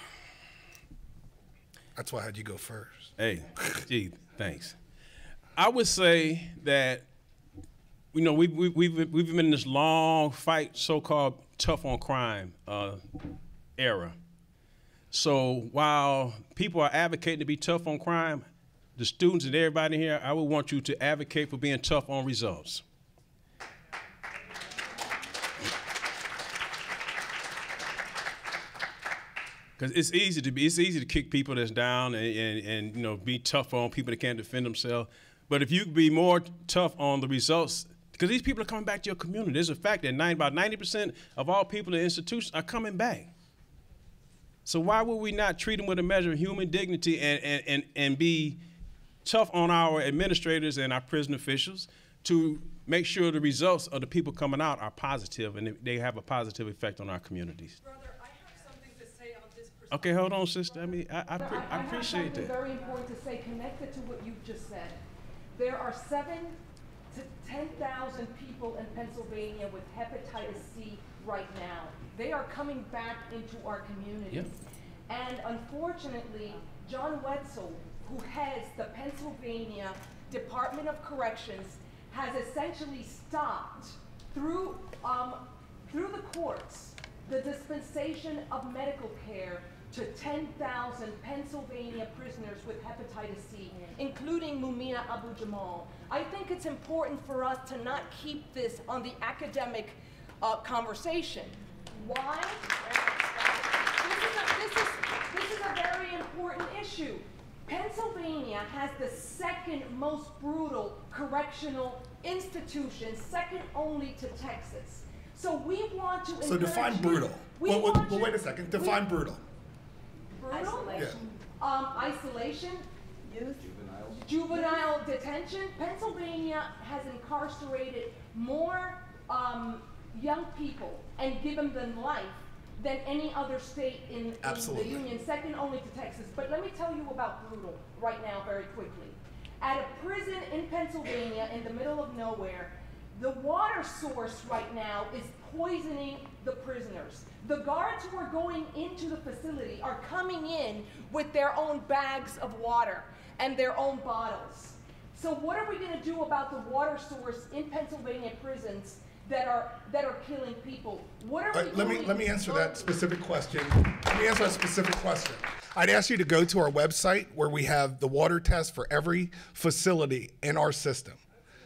That's why I had you go first. Hey, gee, thanks. I would say that, you know, we, we, we've, we've been in this long fight, so-called tough on crime uh, era. So while people are advocating to be tough on crime, the students and everybody here, I would want you to advocate for being tough on results. Because it's easy to be, it's easy to kick people that's down and, and, and, you know, be tough on people that can't defend themselves. But if you be more tough on the results, because these people are coming back to your community. There's a fact that nine, about ninety percent of all people in institutions are coming back. So why would we not treat them with a measure of human dignity and, and, and, and be tough on our administrators and our prison officials to make sure the results of the people coming out are positive and they have a positive effect on our communities? Okay, hold on, sister. I mean, I, I, pre I, I appreciate that. Very important to say, connected to what you've just said. There are seven to ten thousand people in Pennsylvania with hepatitis C right now. They are coming back into our communities. Yep. And unfortunately, John Wetzel, who heads the Pennsylvania Department of Corrections, has essentially stopped through, um, through the courts the dispensation of medical care to ten thousand Pennsylvania prisoners with hepatitis C, including Mumina Abu-Jamal. I think it's important for us to not keep this on the academic uh, conversation. Why? This is, a, this, is, this is a very important issue. Pennsylvania has the second most brutal correctional institution, second only to Texas. So we want to So define brutal. Well, well, well, wait a second. Define brutal. Brutal? Isolation. Yeah. Um, isolation. Youth. Juvenile. Juvenile detention. Pennsylvania has incarcerated more um, young people and given them life than any other state in, in the Union, second only to Texas. But let me tell you about brutal right now very quickly. At a prison in Pennsylvania in the middle of nowhere, the water source right now is poisoning the prisoners. The guards who are going into the facility are coming in with their own bags of water and their own bottles. So what are we going to do about the water source in Pennsylvania prisons that are that are killing people? What are we uh, let doing? me let me answer that specific question. Let me answer that specific question. I'd ask you to go to our website where we have the water test for every facility in our system.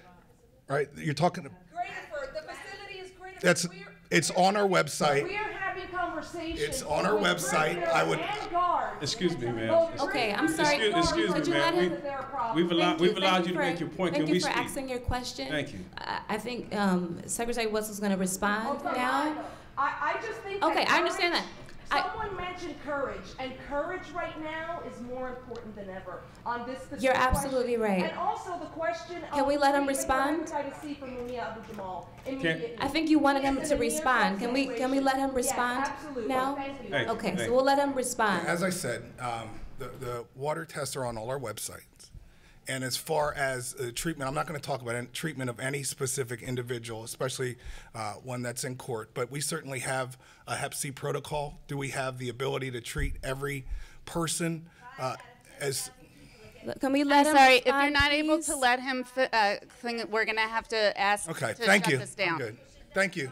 Right? You're talking. Graterford, the facility is Graterford. That's it's on our website. We are having conversations. It's on our website. I would. Excuse me, ma'am. Okay, I'm sorry. Excuse, excuse Could me, you let ma'am. him? We, we've allowed, we've allowed you, you to for, make your point. Thank Can you we for speak? asking your question. Thank you. I, I think um, Secretary Wetzel's going to respond Okay, now. I, I just think. Okay, that I understand courage- that. Someone mentioned courage, and courage right now is more important than ever on this specific You're absolutely question. right. And also the question Can of we let him treatment for respond? hepatitis C for Mumia Abu-Jamal immediately. I think you wanted him This is to a near respond. Can we can we let him respond Yes, absolutely. now? Thank you. Thank you. Okay, Thank so you. we'll let him respond. As I said, um, the, the water tests are on all our websites. And as far as uh, treatment, I'm not going to talk about any, treatment of any specific individual, especially uh, one that's in court, but we certainly have a hep C protocol. Do we have the ability to treat every person uh, as... Can we let I'm him sorry, if respond, you're not able please? to let him, fi- uh, thing, we're going to have to ask Okay, to thank shut you. this down. I'm good. Thank you.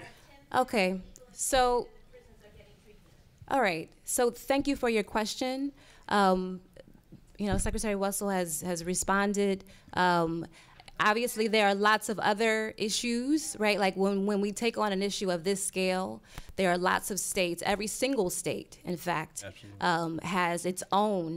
Okay, so, all right. So thank you for your question. Um, you know, Secretary Wetzel has, has responded. Um, obviously, there are lots of other issues, right? Like when, when we take on an issue of this scale, there are lots of states, every single state, in fact, um, has its own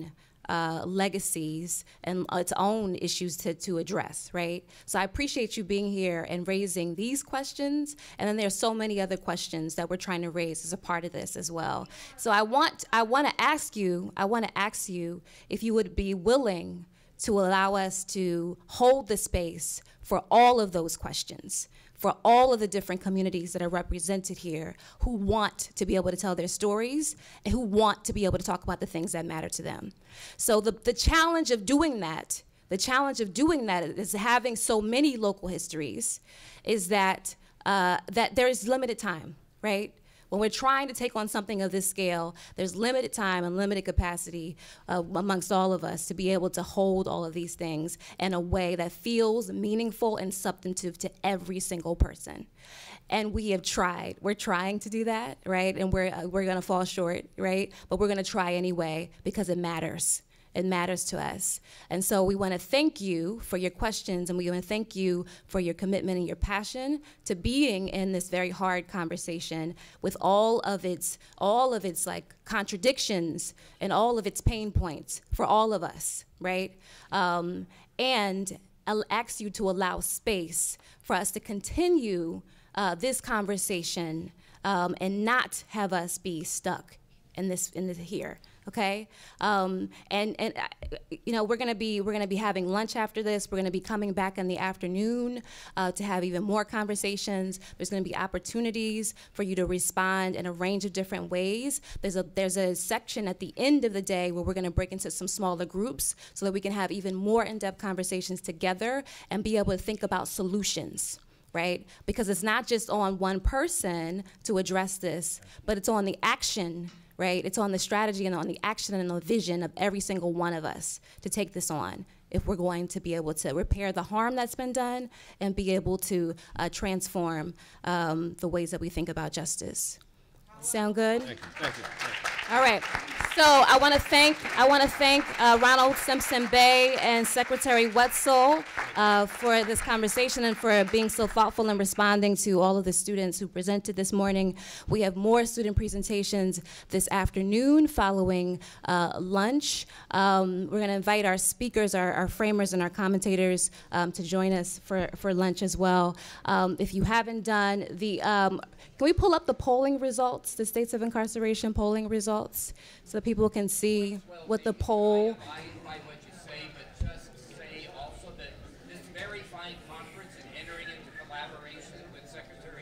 uh, legacies and its own issues to, to address, right? So I appreciate you being here and raising these questions, and then there's so many other questions that we're trying to raise as a part of this as well. So I want, I want to ask you, I want to ask you if you would be willing to allow us to hold the space for all of those questions, for all of the different communities that are represented here who want to be able to tell their stories and who want to be able to talk about the things that matter to them. So the, the challenge of doing that, the challenge of doing that is having so many local histories, is that, uh, that there is limited time, right? When we're trying to take on something of this scale, there's limited time and limited capacity uh, amongst all of us to be able to hold all of these things in a way that feels meaningful and substantive to every single person. And we have tried. We're trying to do that, right? And we're, uh, we're gonna fall short, right? But we're gonna try anyway because it matters. It matters to us. And so we want to thank you for your questions, and we want to thank you for your commitment and your passion to being in this very hard conversation with all of its, all of its like contradictions and all of its pain points for all of us, right? Um, and I'll ask you to allow space for us to continue uh, this conversation um, and not have us be stuck in this, in this here. Okay, um, and and uh, you know we're gonna be we're gonna be having lunch after this. We're gonna be coming back in the afternoon uh, to have even more conversations. There's gonna be opportunities for you to respond in a range of different ways. There's a there's a section at the end of the day where we're gonna break into some smaller groups so that we can have even more in-depth conversations together and be able to think about solutions. Right? Because it's not just on one person to address this, but it's on the action. Right? It's on the strategy and on the action and on the vision of every single one of us to take this on if we're going to be able to repair the harm that's been done and be able to uh, transform um, the ways that we think about justice. Sound good? Thank you. Thank you. Thank you. All right. So I want to thank I want to thank uh, Ronald Simpson-Bey and Secretary Wetzel uh, for this conversation and for being so thoughtful and responding to all of the students who presented this morning. We have more student presentations this afternoon following uh, lunch. Um, we're going to invite our speakers, our, our framers, and our commentators um, to join us for for lunch as well. Um, if you haven't done the, um, can we pull up the polling results, the states of incarceration polling results? So people can see what the poll. I invite what you say, but just say also that this very fine conference and entering into collaboration with Secretary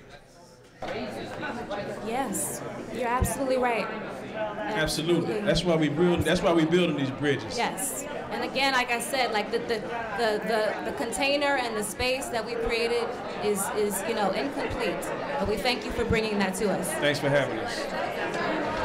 Wetzel. Yes, you're absolutely right. Absolutely. That's why we build. That's why we building these bridges. Yes. And again, like I said, like the the, the, the, the container and the space that we created is is you know incomplete. But we thank you for bringing that to us. Thanks for having us.